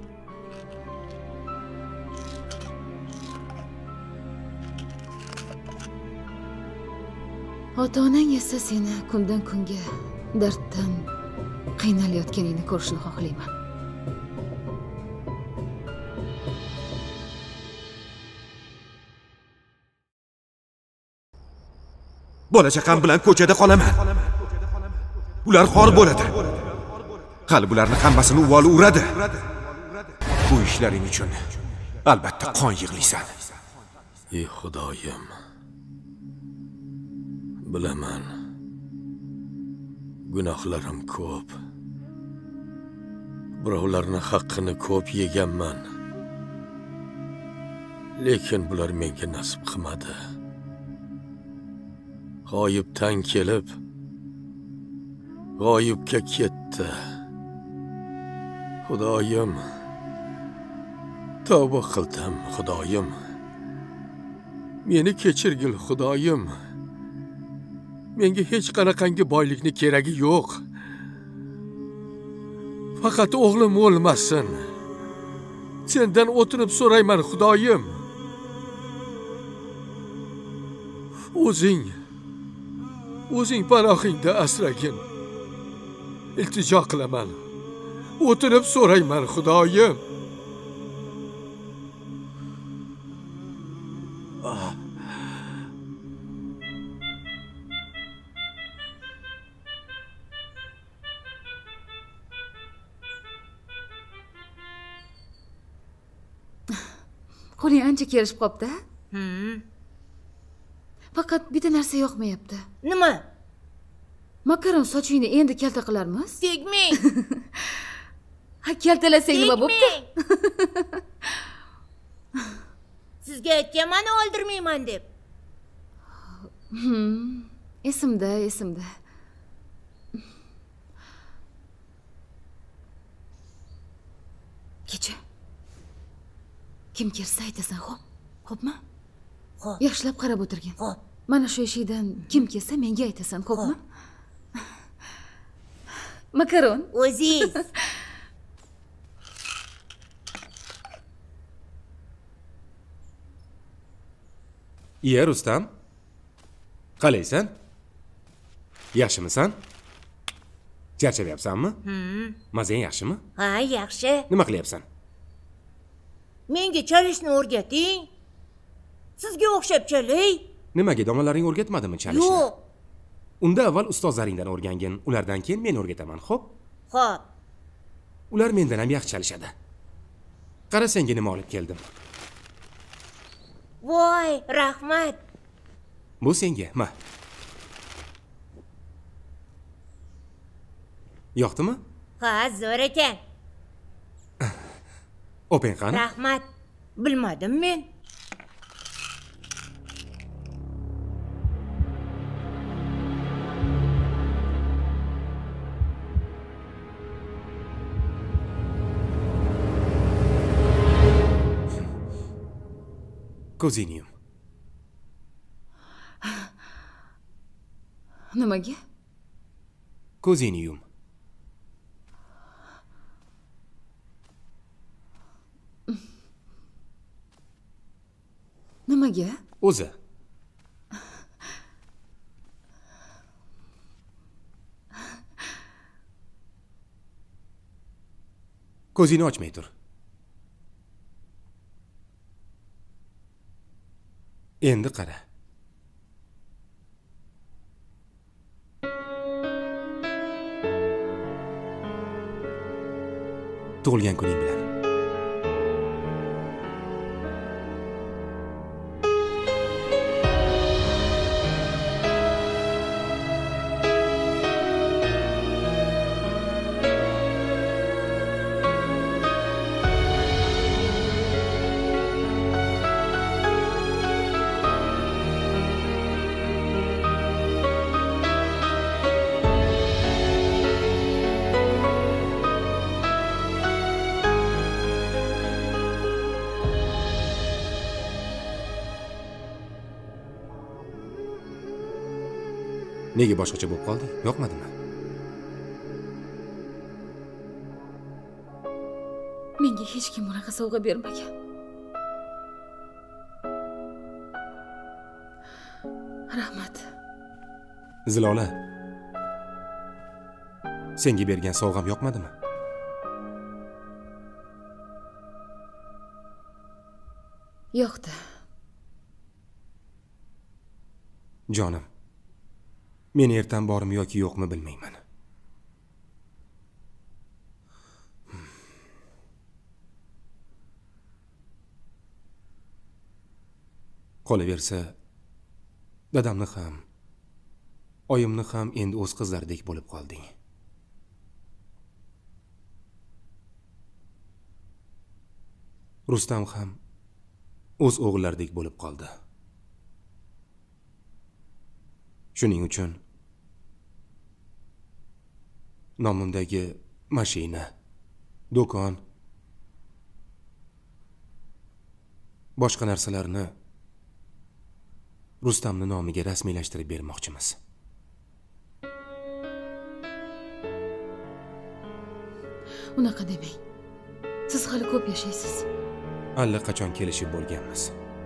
Speaker 6: Ota-onang esa seni kundan kunga darddan qiynalayotganingni ko'rishni xohlayman.
Speaker 4: Bola chaqam bilan ko'chada qolaman. Ular xor bo'ladi. Qalblarni hammasini uvoli uradi. Bu ishlaring uchun albatta qon yig'laysan.
Speaker 2: Ey Xudoyim. Bilaman. Gunohlarim ko'p. Birovlarning haqqini ko'p yeganman. Lekin bular menga nasib qilmadi. G'oyibdan kelib, g'oyibga ketdi. Xudoyim, tavba qildim, Xudoyim. Meni kechirgil, Xudoyim. Menga hech qanaqangi boylikni keragi yo'q. Faqat o'g'lim o'lmasin. Sendan o'tinib so'rayman, Xudoyim. O'zing O'zing panohingda asragin. Iltijo qilaman. O'tinib so'rayman, Xudoyim.
Speaker 6: Qo'ling ancha kelishib qopti.
Speaker 7: Hmm.
Speaker 6: Faqat bitta narsa yoqmayapti.
Speaker 7: Nima?
Speaker 6: Makaron sochingni endi kalta qilarmiz?
Speaker 7: Tegmang.
Speaker 6: Ha, kaltalasak nima bo'pti?
Speaker 7: Sizga aytganman o'ldirmayman deb.
Speaker 6: Hmm. Esimda, esimda. Kecha. Kim kelsa aytasan, xo'p? Xo'pmi?
Speaker 7: Xo'p.
Speaker 6: Yaxshilab qarab o'tirgin.
Speaker 7: Xo'p.
Speaker 6: Mana shu eshikdan kim kelsa menga aytasan, xo'pmi? Makaron.
Speaker 7: O'zingiz.
Speaker 4: Iya, Rustam. Qalaysan? Yaxshimisan? Charchabyapsanmi?
Speaker 7: Hmm.
Speaker 4: Mazang yaxshimi?
Speaker 7: Ha, yaxshi.
Speaker 4: Nima qilyapsan?
Speaker 7: Menga chalishni o'rgating. Sizga o'xshab chalay.
Speaker 4: Nimaga domalaring o'rgatmadimi chalishni?
Speaker 7: Yo'q.
Speaker 4: Unda avval ustozlaringdan o'rgangin, ulardan keyin men o'rgataman, xo'p?
Speaker 7: Xo'p.
Speaker 4: Ular mendan ham yaxshi chalishadi. Qara senga nima olib keldim.
Speaker 7: Voy, rahmat.
Speaker 4: Bu senga, ma. Yoqdimi?
Speaker 7: Ha, zo'r ekan.
Speaker 4: O'ping qani?
Speaker 7: Rahmat. Bilmadim men.
Speaker 4: Ko'zingni yum.
Speaker 6: Nimaga?
Speaker 4: Ko'zingni yum.
Speaker 6: Nimaga?
Speaker 4: O'zi. Ko'zingni ochmay tur. Endi qara. Tug'ilgan kuning bilan. Nega boshqacha bo'lib qoldi? Yoqmadimi?
Speaker 6: Menga hech kim bunaqa sovg'a bermagan. Rahmat.
Speaker 4: Zilola. Senga bergan sovg'am yoqmadimi?
Speaker 6: Yo'qdi.
Speaker 4: Jonim. Men ertan bormi yoki yo'qmi bilmayman. Qolaversa, dadamni ham, oyimni ham endi o'z qizlaridek bo'lib qolding. Rustam ham o'z o'g'illaridek bo'lib qoldi. Shuning uchun nomimdagi mashina, do'kon, boshqa narsalarni Rustamning nomiga rasmiylashtirib bermoqchimiz.
Speaker 6: Unaqa demang. Siz hali ko'p yashaysiz.
Speaker 4: Allaqachon kelishib bo'lganmiz.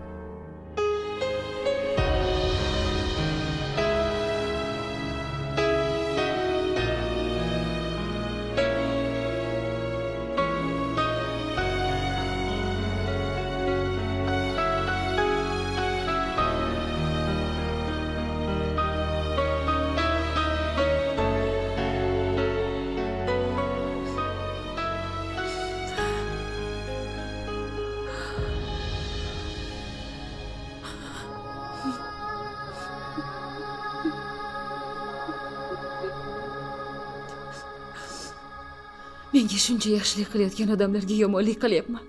Speaker 6: Menga shuncha yaxshilik qilayotgan odamlarga yomonlik qilyapman.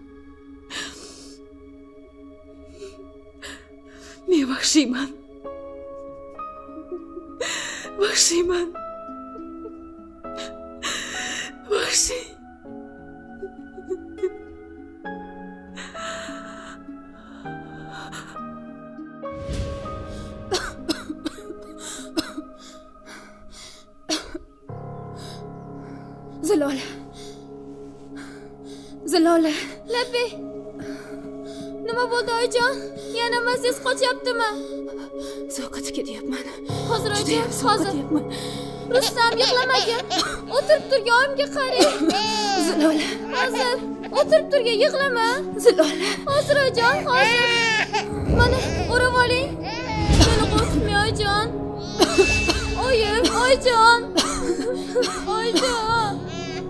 Speaker 6: Men vahshiyman. Vahshiyman. Vahshiy.
Speaker 5: Zilola. Zilola.
Speaker 10: Labi. Nima bo'ldi oyijon? Yana massiz qochyaptimi?
Speaker 5: Sovqotib ketyapman.
Speaker 10: Hozir oyijon, hozir. Rustam yig'lamagin. O'tirib turgan oyimga qarang.
Speaker 5: Zilola.
Speaker 10: Hozir. O'tirib turgan yig'lama.
Speaker 5: Zilola.
Speaker 10: Hozir oyijon, hozir. Mana o'rab oling. Meni qo'rqitmay oyijon. Oyim, oyijon. Oyijon.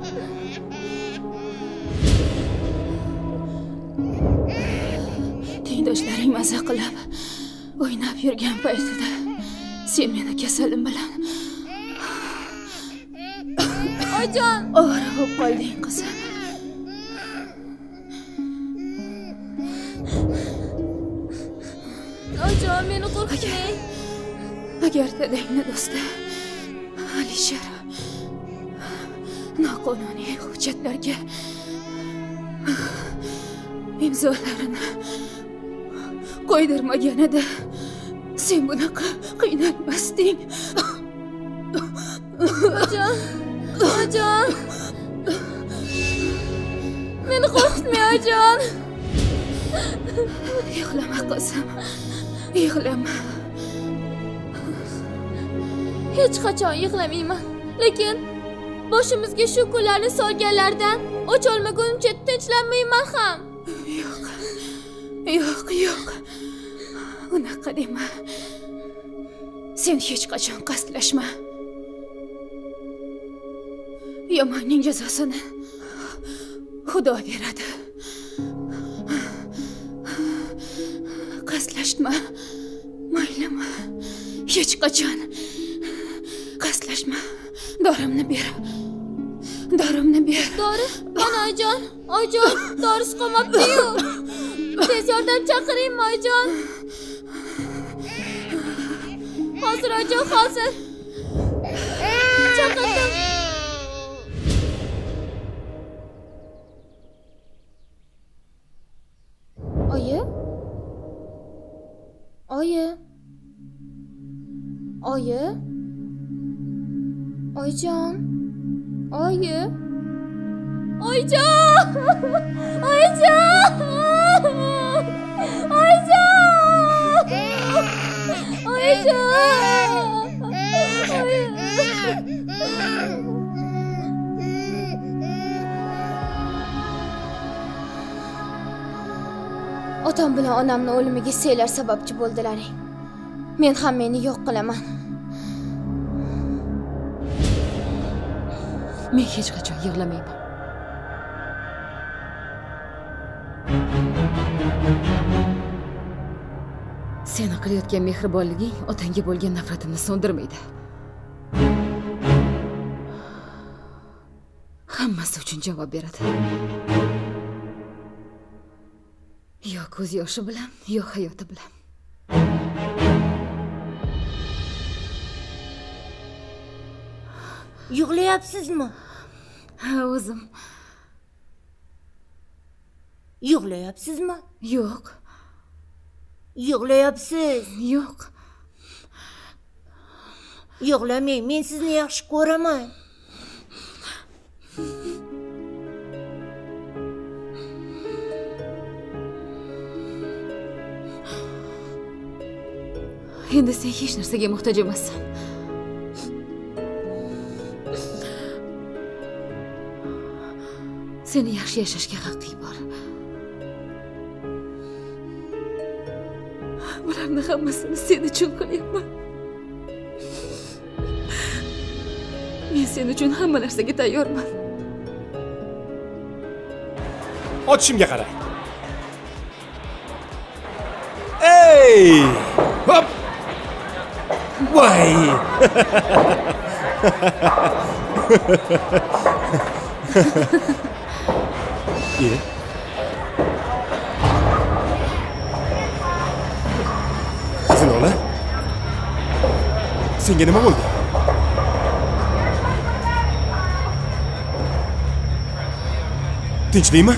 Speaker 5: Tengdoshlaring maza qilib o'ynab yurgan paytida sen meni kasalim bilan
Speaker 10: oyijon
Speaker 5: ovora bo'lib qolding qizim.
Speaker 10: oyijon meni qo'rqitmang.
Speaker 5: Agar dadangni do'sti Alisher noqonuniy hujjatlarga imzolarini qo'ydirmaganida sen bunaqa qiynalmasding.
Speaker 10: Ojon. Ojon. Meni qo'rqitma, ojon.
Speaker 6: Yig'lama qizim. Yig'lama.
Speaker 10: Hech qachon yig'lamayman. Lekin boshimizga shu kunlarni solganlardan och olmagunimcha tinchlanmayman ham.
Speaker 6: Yo'q. Yo'q, yo'q. Unaqa dema. Sen hech qachon qasdlashma. Yomonning jazosini Xudo beradi. Qasdlashma. Maylimi? Hech qachon qasdlashma. Dorimni ber. Dorimni ber.
Speaker 10: Dori? Mana ojon, ojon, dorisi qolmabdi-yu. Tez yordam chaqiraymi ojon? Hozir ojon, hozir. Chaqirdim. Oyi? Oyi? Oyi? Oyjon? Oyi? Oyjon! Oyjon! Oyjon! Otam bilan onamning o'limiga senlar sababchi bo'ldilaring. Men ham meni yo'q qilaman.
Speaker 6: Men hech qachon yig'lamayman. Seni qilayotgan mehribonliging otangga bo'lgan nafratimni so'ndirmaydi. Hammasi uchun javob beradi. Yo ko'z yoshi bilan, yo hayoti bilan.
Speaker 7: Yig'layapsizmi?
Speaker 6: Ha, o'zim.
Speaker 7: Yig'layapsizmi?
Speaker 6: Yo'q.
Speaker 7: Yig'layapsiz.
Speaker 6: Yo'q.
Speaker 7: Yig'lamang, men sizni yaxshi ko'raman.
Speaker 6: Endi sen hech narsaga muhtoj emassan. Seni yaxshi yashashga haqqing bor. Bularni hammasini sen uchun qilyapman. Men sen uchun hamma narsaga tayyorman.
Speaker 4: Otishimga qara. Ey! Hop! Voy! Ye. Zinola. Senga nima bo'ldi? Tinchlikmi?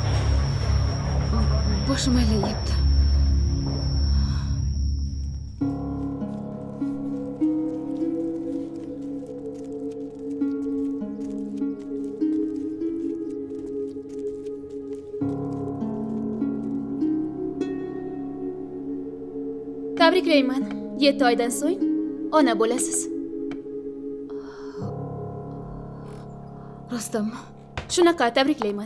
Speaker 6: Boshim aylayapti.
Speaker 10: Tabriklayman. yetti oydan so'ng ona bo'lasiz.
Speaker 6: Rostdanmi?
Speaker 10: Shunaqa, tabriklayman.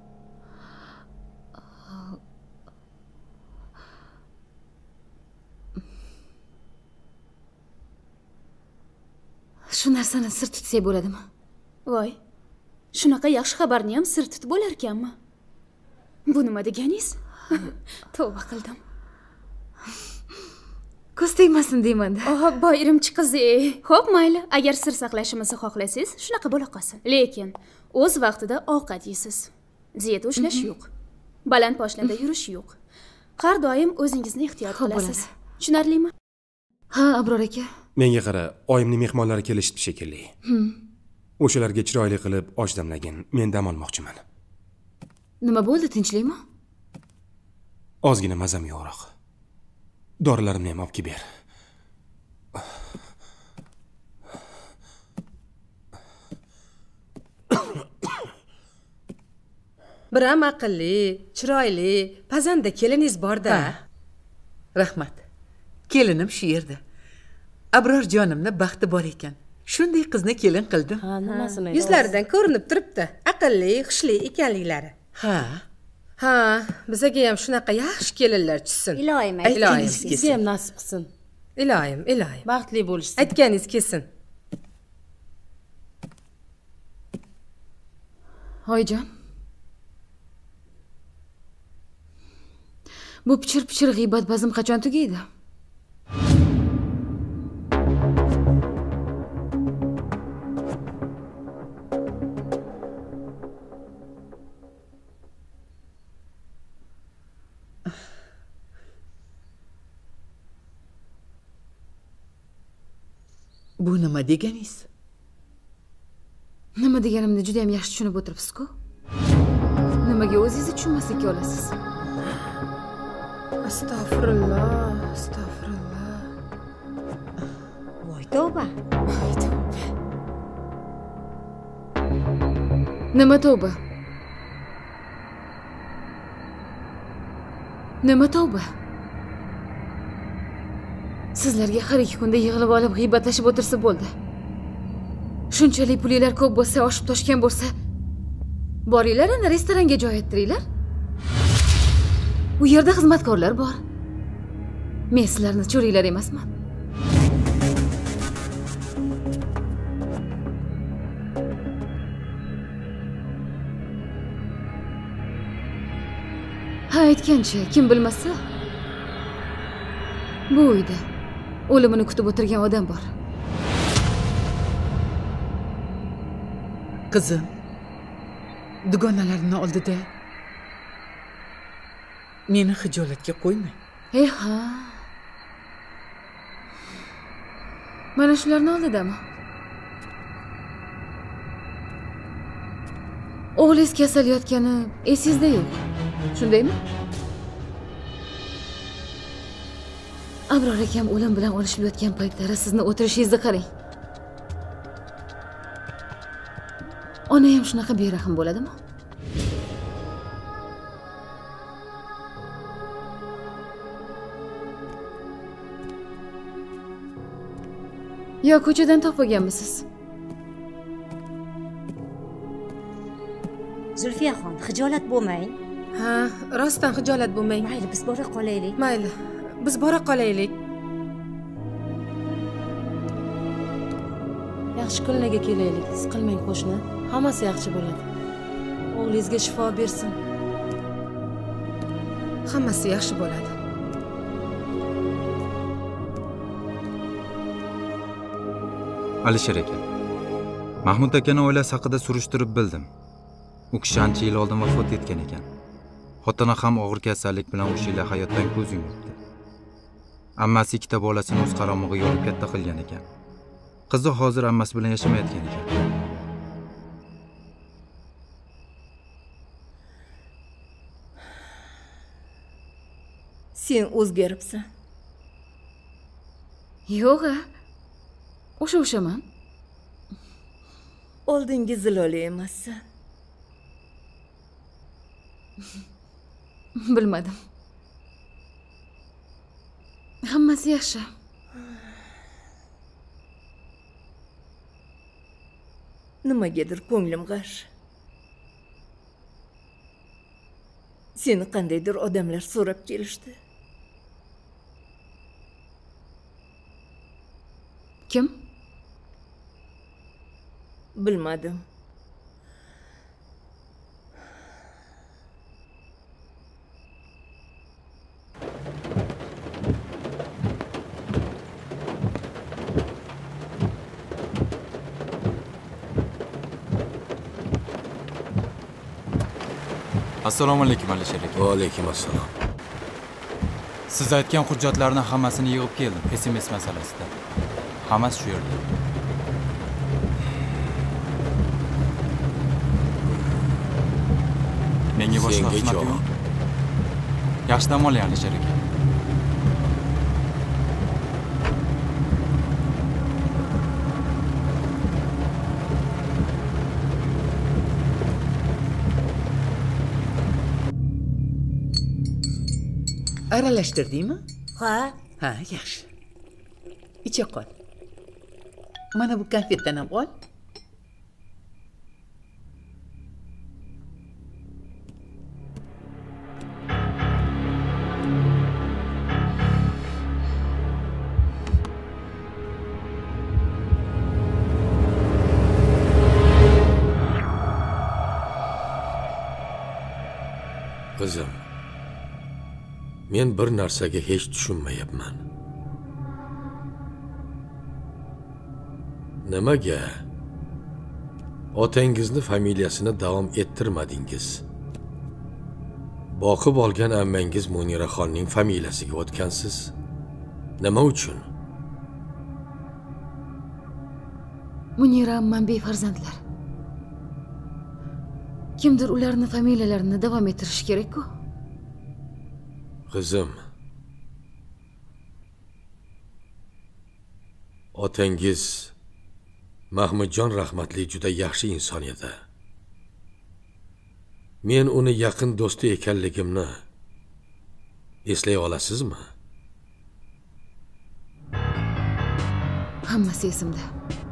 Speaker 6: Shu narsani sir tutsak bo'ladimi?
Speaker 10: Voy. Shunaqa yaxshi xabarni ham sir tutib bo'lar ekanmi? Bu nima deganingiz? Tavba qildim.
Speaker 6: Ko'z tegmasin deyman-da.
Speaker 10: Oh, boyrimchi qiz-ey. Xo'p, mayli. Agar sir saqlashimizni xohlasangiz, shunaqa bo'la qolsin. Lekin o'z vaqtida ovqat yeysiz. Diyeta ushlash yo'q. Baland poshlarda yurish yo'q. Har doim o'zingizni ehtiyot qilasiz. Tushunarlimi?
Speaker 6: Ha, Abror aka.
Speaker 4: Menga qara, oyimning mehmonlari kelishdi shekilli.
Speaker 6: Hmm.
Speaker 4: O'shalarga chiroyli qilib osh damlagin. Men dam olmoqchiman.
Speaker 6: Nima bo'ldi, tinchlikmi?
Speaker 4: Ozgina mazam yo'qroq. Dorilarimni ham olib kelib ber.
Speaker 5: Biram aqlli, chiroyli, pazanda keliniz bor-da.
Speaker 11: Rahmat. Kelinim shu yerda. Abror jonimni baxti bor ekan. Shunday qizni kelin qildim.
Speaker 16: Ha, nimasini?
Speaker 5: Yuzlaridan ko'rinib turibdi. Aqlli, xushli ekanliklari.
Speaker 11: Ha.
Speaker 5: Ha, bizaga ham shunaqa yaxshi kelinlar tushsin.
Speaker 16: Iloyim,
Speaker 5: Iloyim
Speaker 16: sizga ham nasib qilsin.
Speaker 5: Iloyim, iloyim.
Speaker 16: Baxtli bo'lishsin.
Speaker 5: Aytganingiz kelsin.
Speaker 6: Hoyjon. Bu pichir-pichir g'iybat bazm qachon tugaydi?
Speaker 11: Bu nima deganingiz?
Speaker 6: Nima deganimni juda ham yaxshi tushunib o'tiribsiz-ku. Nimaga o'zingiz tushunmaslikka olasiz?
Speaker 5: Astagfirullah, astagfirullah.
Speaker 16: Voy tavba.
Speaker 6: Voy tavba. Nima tavba? Nima tavba? Sizlarga har ikki kunda yig'ilib olib g'iybatlashib o'tirsa bo'ldi. Shunchalik pulinglar ko'p bo'lsa, oshib toshgan bo'lsa, boringlar ana restoranga joy ayttiringlar. U yerda xizmatkorlar bor. Men sizlarni cho'ringlar emasman. Ha, aytgancha, kim bilmasa, bu uyda o'limini kutib o'tirgan odam bor.
Speaker 11: Qizim, dugonalarini oldida meni xijolatga qo'ymang.
Speaker 6: Ey ha. Mana shularning oldidami? O'g'lingiz kasal yotgani esingizda yo'q. Shundaymi? Abror akam o'lim bilan olishib yotgan paytlari sizni o'tirishingizni qarang. Ona ham shunaqa berahm bo'ladimi? Yo, ko'chadan topganmisiz?
Speaker 16: Zulfiyaxon, xijolat bo'lmang.
Speaker 5: Ha, rostdan xijolat bo'lmang.
Speaker 16: Mayli, biz bora qolaylik.
Speaker 5: Mayli, biz bora qolaylik.
Speaker 16: Yaxshi kunlarga kelaylik. Siqilmang qo'shni. Hammasi yaxshi bo'ladi. O'g'lingizga shifo bersin.
Speaker 5: Hammasi yaxshi bo'ladi.
Speaker 15: Alisher aka, Mahmud akani oilasi haqida surishtirib bildim. U kishi ancha yil oldin vafot etgan ekan. Xotini ham og'ir kasallik bilan o'sha yillar hayotdan ko'z yumibdi. Ammasi ikkita bolasini o'z qaromog'iga olib katta qilgan ekan. Qizi hozir ammasi bilan yashamayotgan ekan.
Speaker 17: Sen o'zgaribsan.
Speaker 6: Yo'q-a. O'sha-o'shaman.
Speaker 17: Oldingi Zilola emassan.
Speaker 6: Bilmadim. Hammasi yaxshi.
Speaker 17: Nimagadir ko'nglim g'ash. Seni qandaydir odamlar so'rab kelishdi.
Speaker 6: Kim?
Speaker 17: Bilmadim.
Speaker 15: Assalomu alaykum Alisher aka.
Speaker 2: Va alaykum assalom.
Speaker 15: Siz aytgan hujjatlarni hammasini yig'ib keldim, S M S masalasida. Hammasi shu yerda. Menga boshqa xizmat yo'q. Yaxshi dam oling Alisher aka.
Speaker 11: Aralashtirdingmi?
Speaker 7: Ha?
Speaker 11: Ha, yaxshi. Icha qol. Mana bu konfetdan ham ol.
Speaker 2: Qizim, men bir narsaga hech tushunmayapman. Nimaga otangizni familiyasini davom ettirmadingiz? Boqib olgan ammangiz Muniraxonning familiyasiga o'tgansiz. Nima uchun?
Speaker 6: Munira ammam befarzandlar. Kimdir ularni familiyalarini davom ettirish kerak-ku.
Speaker 2: Qizim, otangiz Mahmudjon rahmatli juda yaxshi inson edi. Men uni yaqin do'sti ekanligimni eslay olasizmi?
Speaker 6: Hammasi esimda.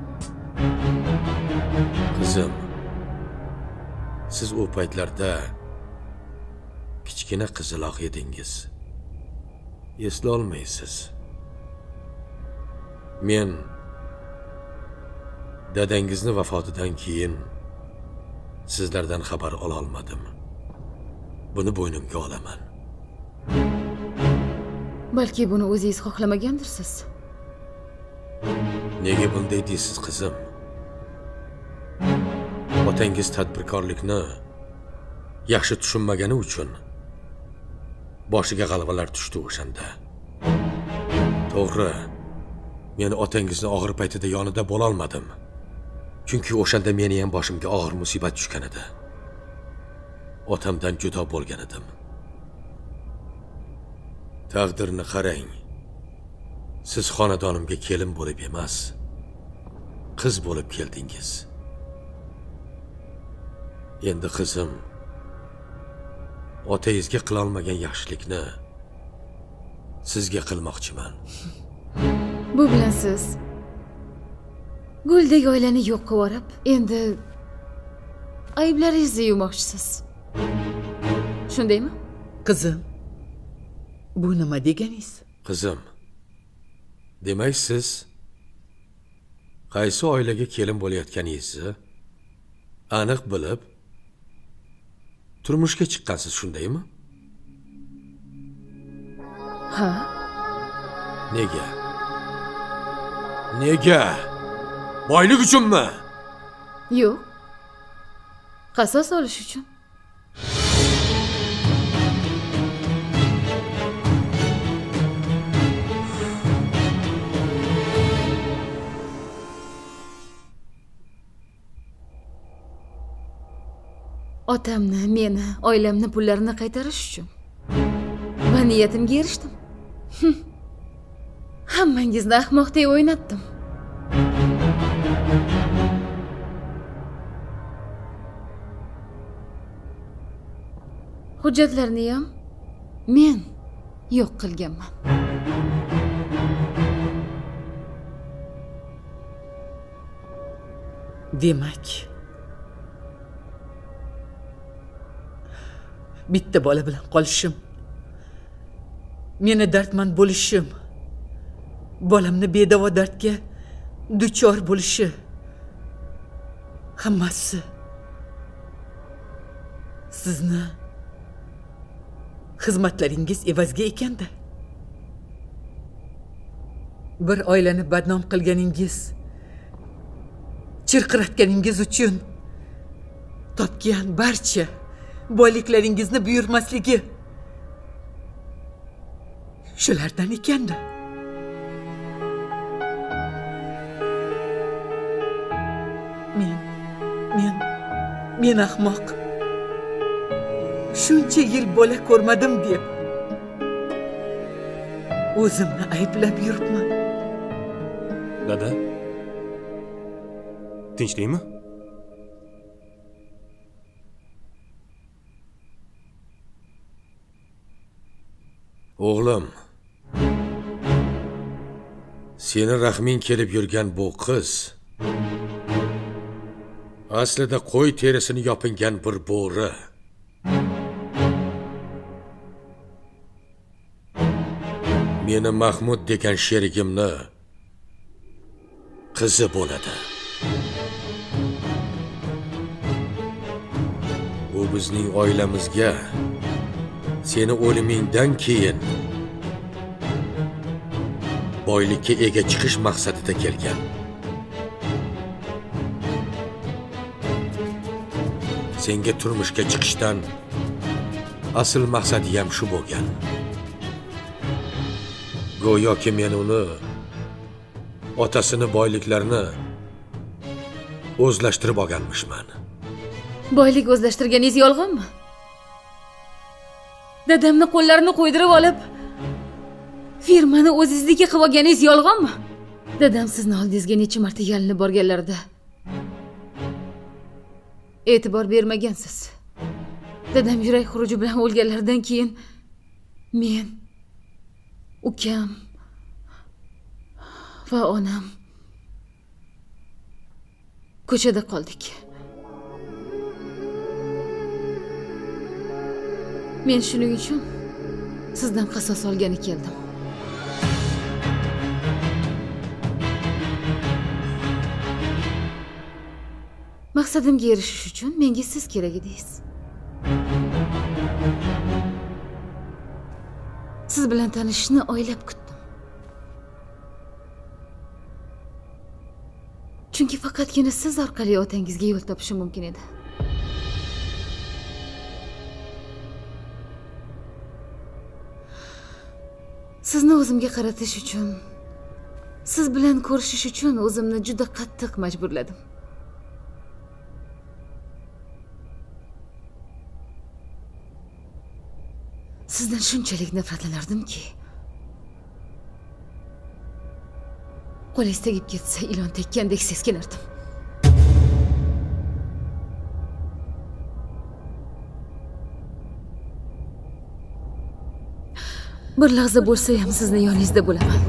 Speaker 2: Qizim, siz u paytlarda kichkina qizaloq edingiz. Esla olmaysiz. Men dadangizni vafotidan keyin sizlardan xabar ola olmadim. Buni bo'ynimga olaman.
Speaker 6: Balki buni o'zingiz xohlamagandirsiz.
Speaker 2: Nega bunday deysiz, qizim? Otangiz tadbirkorlikni yaxshi tushunmagani uchun boshiga g'alvalar tushdi o'shanda. To'g'ri, men otangizni og'ir paytida yonida bo'la olmadim. Chunki o'shanda meni ham boshimga og'ir musibat tushgan edi. Otamdan judo bo'lgan edim. Taqdirni qarang. Siz xonadonimga kelin bo'lib emas, qiz bo'lib keldingiz. Endi qizim, otangizga qila olmagan yaxshilikni sizga qilmoqchiman.
Speaker 6: Bu bilan siz guldek oilani yo'q qilib, endi ayblaringizni yuvmoqchisiz. Shundaymi?
Speaker 11: Qizim, bu nima deganingiz?
Speaker 2: Qizim, demak siz qaysi oilaga kelin bo'layotganingizni aniq bilib turmushga chiqqansiz, shundaymi?
Speaker 6: Ha?
Speaker 2: Nega? Nega? Boylik uchunmi?
Speaker 6: Yo'q. Qasos olish uchun. Otamni, meni, oilamni pullarini qaytarish uchun. Va niyatimga erishdim. Hammangizni ahmoqdek o'ynatdim. Hujjatlarni ham men yo'q qilganman.
Speaker 11: Demak, bitta bola bilan qolishim, meni dardmand bo'lishim, bolamni bedavo dardga duchor bo'lishi, hammasi sizni xizmatlaringiz evaziga ekanda. Bir oilani badnom qilganingiz, chirqiratganingiz uchun topgan barcha boyliklaringizni buyurmasligi shulardan ekanda. Men, men, men ahmoq. Shuncha yil bola ko'rmadim deb o'zimni ayblab yuribman.
Speaker 4: Dada, tinchlikmi?
Speaker 2: O'g'lim, seni rahming kelib yurgan bu qiz aslida qo'y terisini yopingan bir bo'ri. Meni Mahmud degan sherigimni qizi bo'ladi. Bu bizning oilamizga seni o'limingdan keyin boylikka ega chiqish maqsadida kelgan. Senga turmushga chiqishdan asl maqsadi ham shu bo'lgan. Go'yoki men uni otasini boyliklarini o'zlashtirib olganmishman.
Speaker 6: Boylik o'zlashtirganingiz yolg'onmi? Dadamni qo'llarini qo'ydirib olib, firmani o'zingizniki qilib olganingiz yolg'onmi? Dadam sizni oldingizga necha marta yalinib borganlarida e'tibor bermagansiz. Dadam yurak xuruji bilan o'lganlaridan keyin men, ukam va onam ko'chada qoldik. Men shuning uchun sizdan qasos olgani keldim. Maqsadimga erishish uchun menga siz kerak edingiz. Siz bilan tanishishni oylab kutdim. Chunki faqatgina siz orqali otangizga yo'l topishim mumkin edi. Sizni o'zimga qaratish uchun, siz bilan ko'rishish uchun o'zimni juda qattiq majburladim. Sizdan shunchalik nafratlanardimki, qo'lingiz tegib ketsa ilon tekkandek seskanardim. Bir lahza bo'lsa ham sizni yoningizda bo'laman.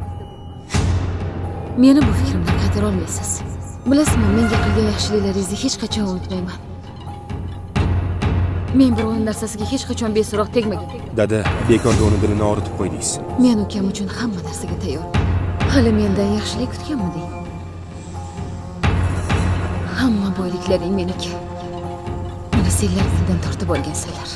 Speaker 6: Meni bu fikrimdan qaytara olmaysiz. Bilasizmi, menga qilgan yaxshiliklaringizni hech qachon unutmayman. Men birovning narsasiga hech qachon beso'roq tegmagan.
Speaker 4: Dada, bekorga uni dilini og'ritib qo'ydingiz.
Speaker 6: Men ukam uchun hamma narsaga tayyor. Hali mendan yaxshilik kutganmiding? Hamma boyliklaring meniki. Meni senlar mendan tortib olgansanlar.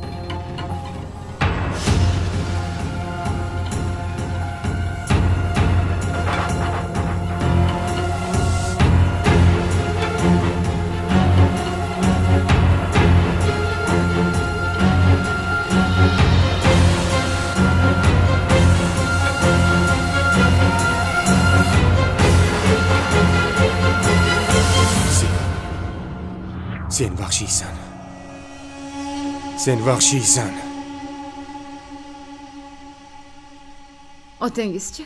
Speaker 4: Sen vahshiysan. Sen vahshiysan.
Speaker 6: Otangizchi?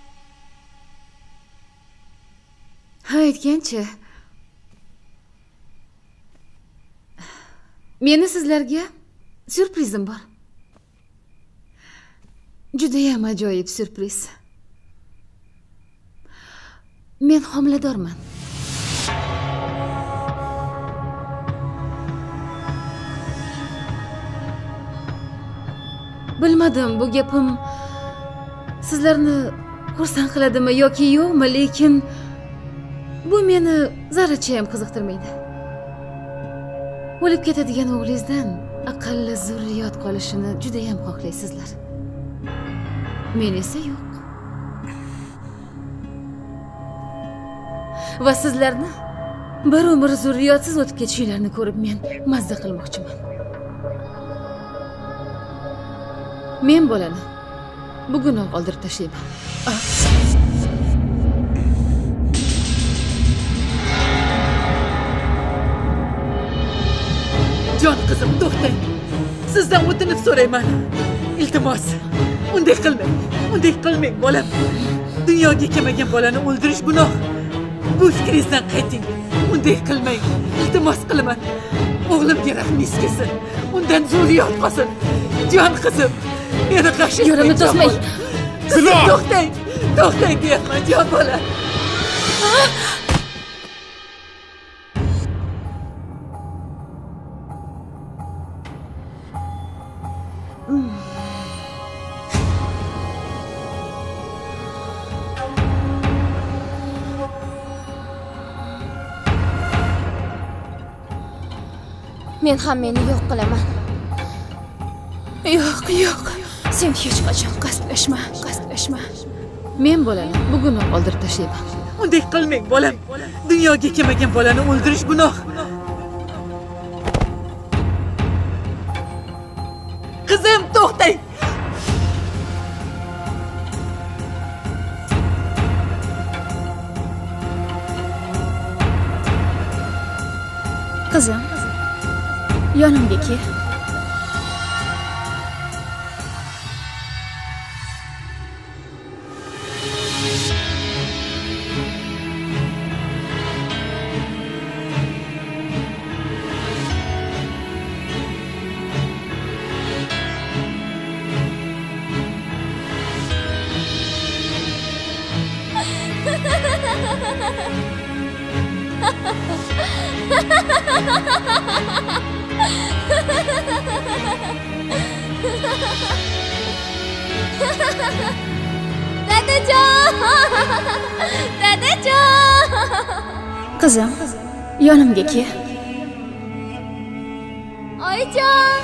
Speaker 6: Ha, aytganchi. Meni sizlarga syurprizim bor. Juda ham ajoyib syurpriz. Men homiladorman. Bilmadim, bu gapim sizlarni xursand qiladimi yoki yo'qmi, lekin bu meni zarracha ham qiziqtirmaydi. O'lib ketadigan o'g'lingizdan aqlli zurriyot qolishini juda ham xohlaysizlar. Men esa yo'q. Va sizlarni bir umr zurriyotsiz o'tib ketishingizni ko'rib men mazza qilmoqchiman. Men bolani bugunoq oldirib tashlayman.
Speaker 11: Jon qizim, to'xtang. Sizdan o'tinib so'rayman. Iltimos, unday qilmang. Unday qilmang, bolam. Dunyoga kelmagan bolani o'ldirish gunoh. Bu fikringizdan qayting. Unday qilmang. Iltimos qilaman. O'g'limga rahmingiz kelsin. Undan zurriyot qolsin. Jon qizim, Meni qashing.
Speaker 6: Yo'limni to'smang.
Speaker 11: Qizim, to'xtang. To'xtang deyapman, jon bola.
Speaker 6: Men ham meni yo'q qilaman. Yo'q, yo'q. Sen hech qachon qasdlashma, qasdlashma.
Speaker 12: Men bolani bugunoq oldirib tashlayman.
Speaker 11: Unday qilmang, bolam. Dunyoga kelmagan bolani o'ldirish gunoh. Qizim, to'xtang.
Speaker 10: Qizim, yonimga kel.
Speaker 6: Dadajon! Dadajon!
Speaker 10: Qizim, yonimga kel.
Speaker 6: Oyijon!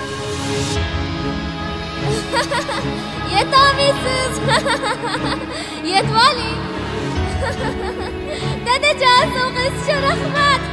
Speaker 6: Yetolmaysiz. Yetib oling. Dadajon, sovg'ingiz uchun rahmat.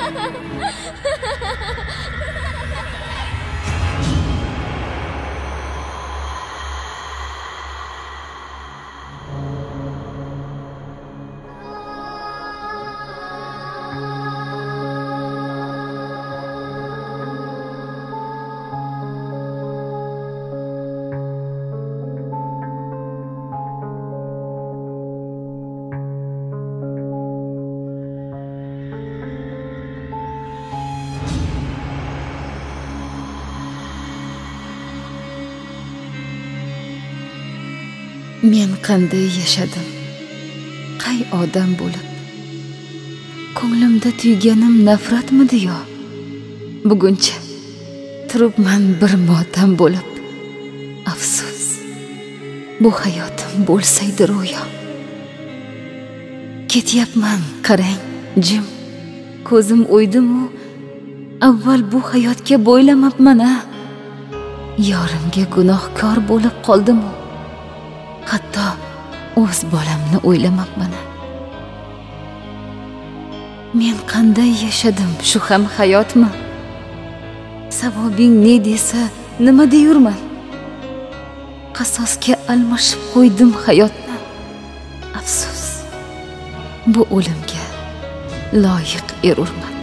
Speaker 12: Men qanday yashadim? Qay odam bo'lib? Ko'nglimda tuyganim nafratmidi yo? Buguncha turibman bir motam bo'lib. Afsus. Bu hayotim bo'lsaydi ro'yo. Ketyapman, qarang, jim. Ko'zim o'ydim-u, avval bu hayotga bo'ylamabman-a. Yorimga gunohkor bo'lib qoldim-u. Hatto o'z bolamni o'ylamabman. Men qanday yashadim, shu ham hayotmi? Savobing ne desa, nima deyurman? Qasosga almashib qo'ydim hayotni. Afsus. Bu o'limga loyiq erurman.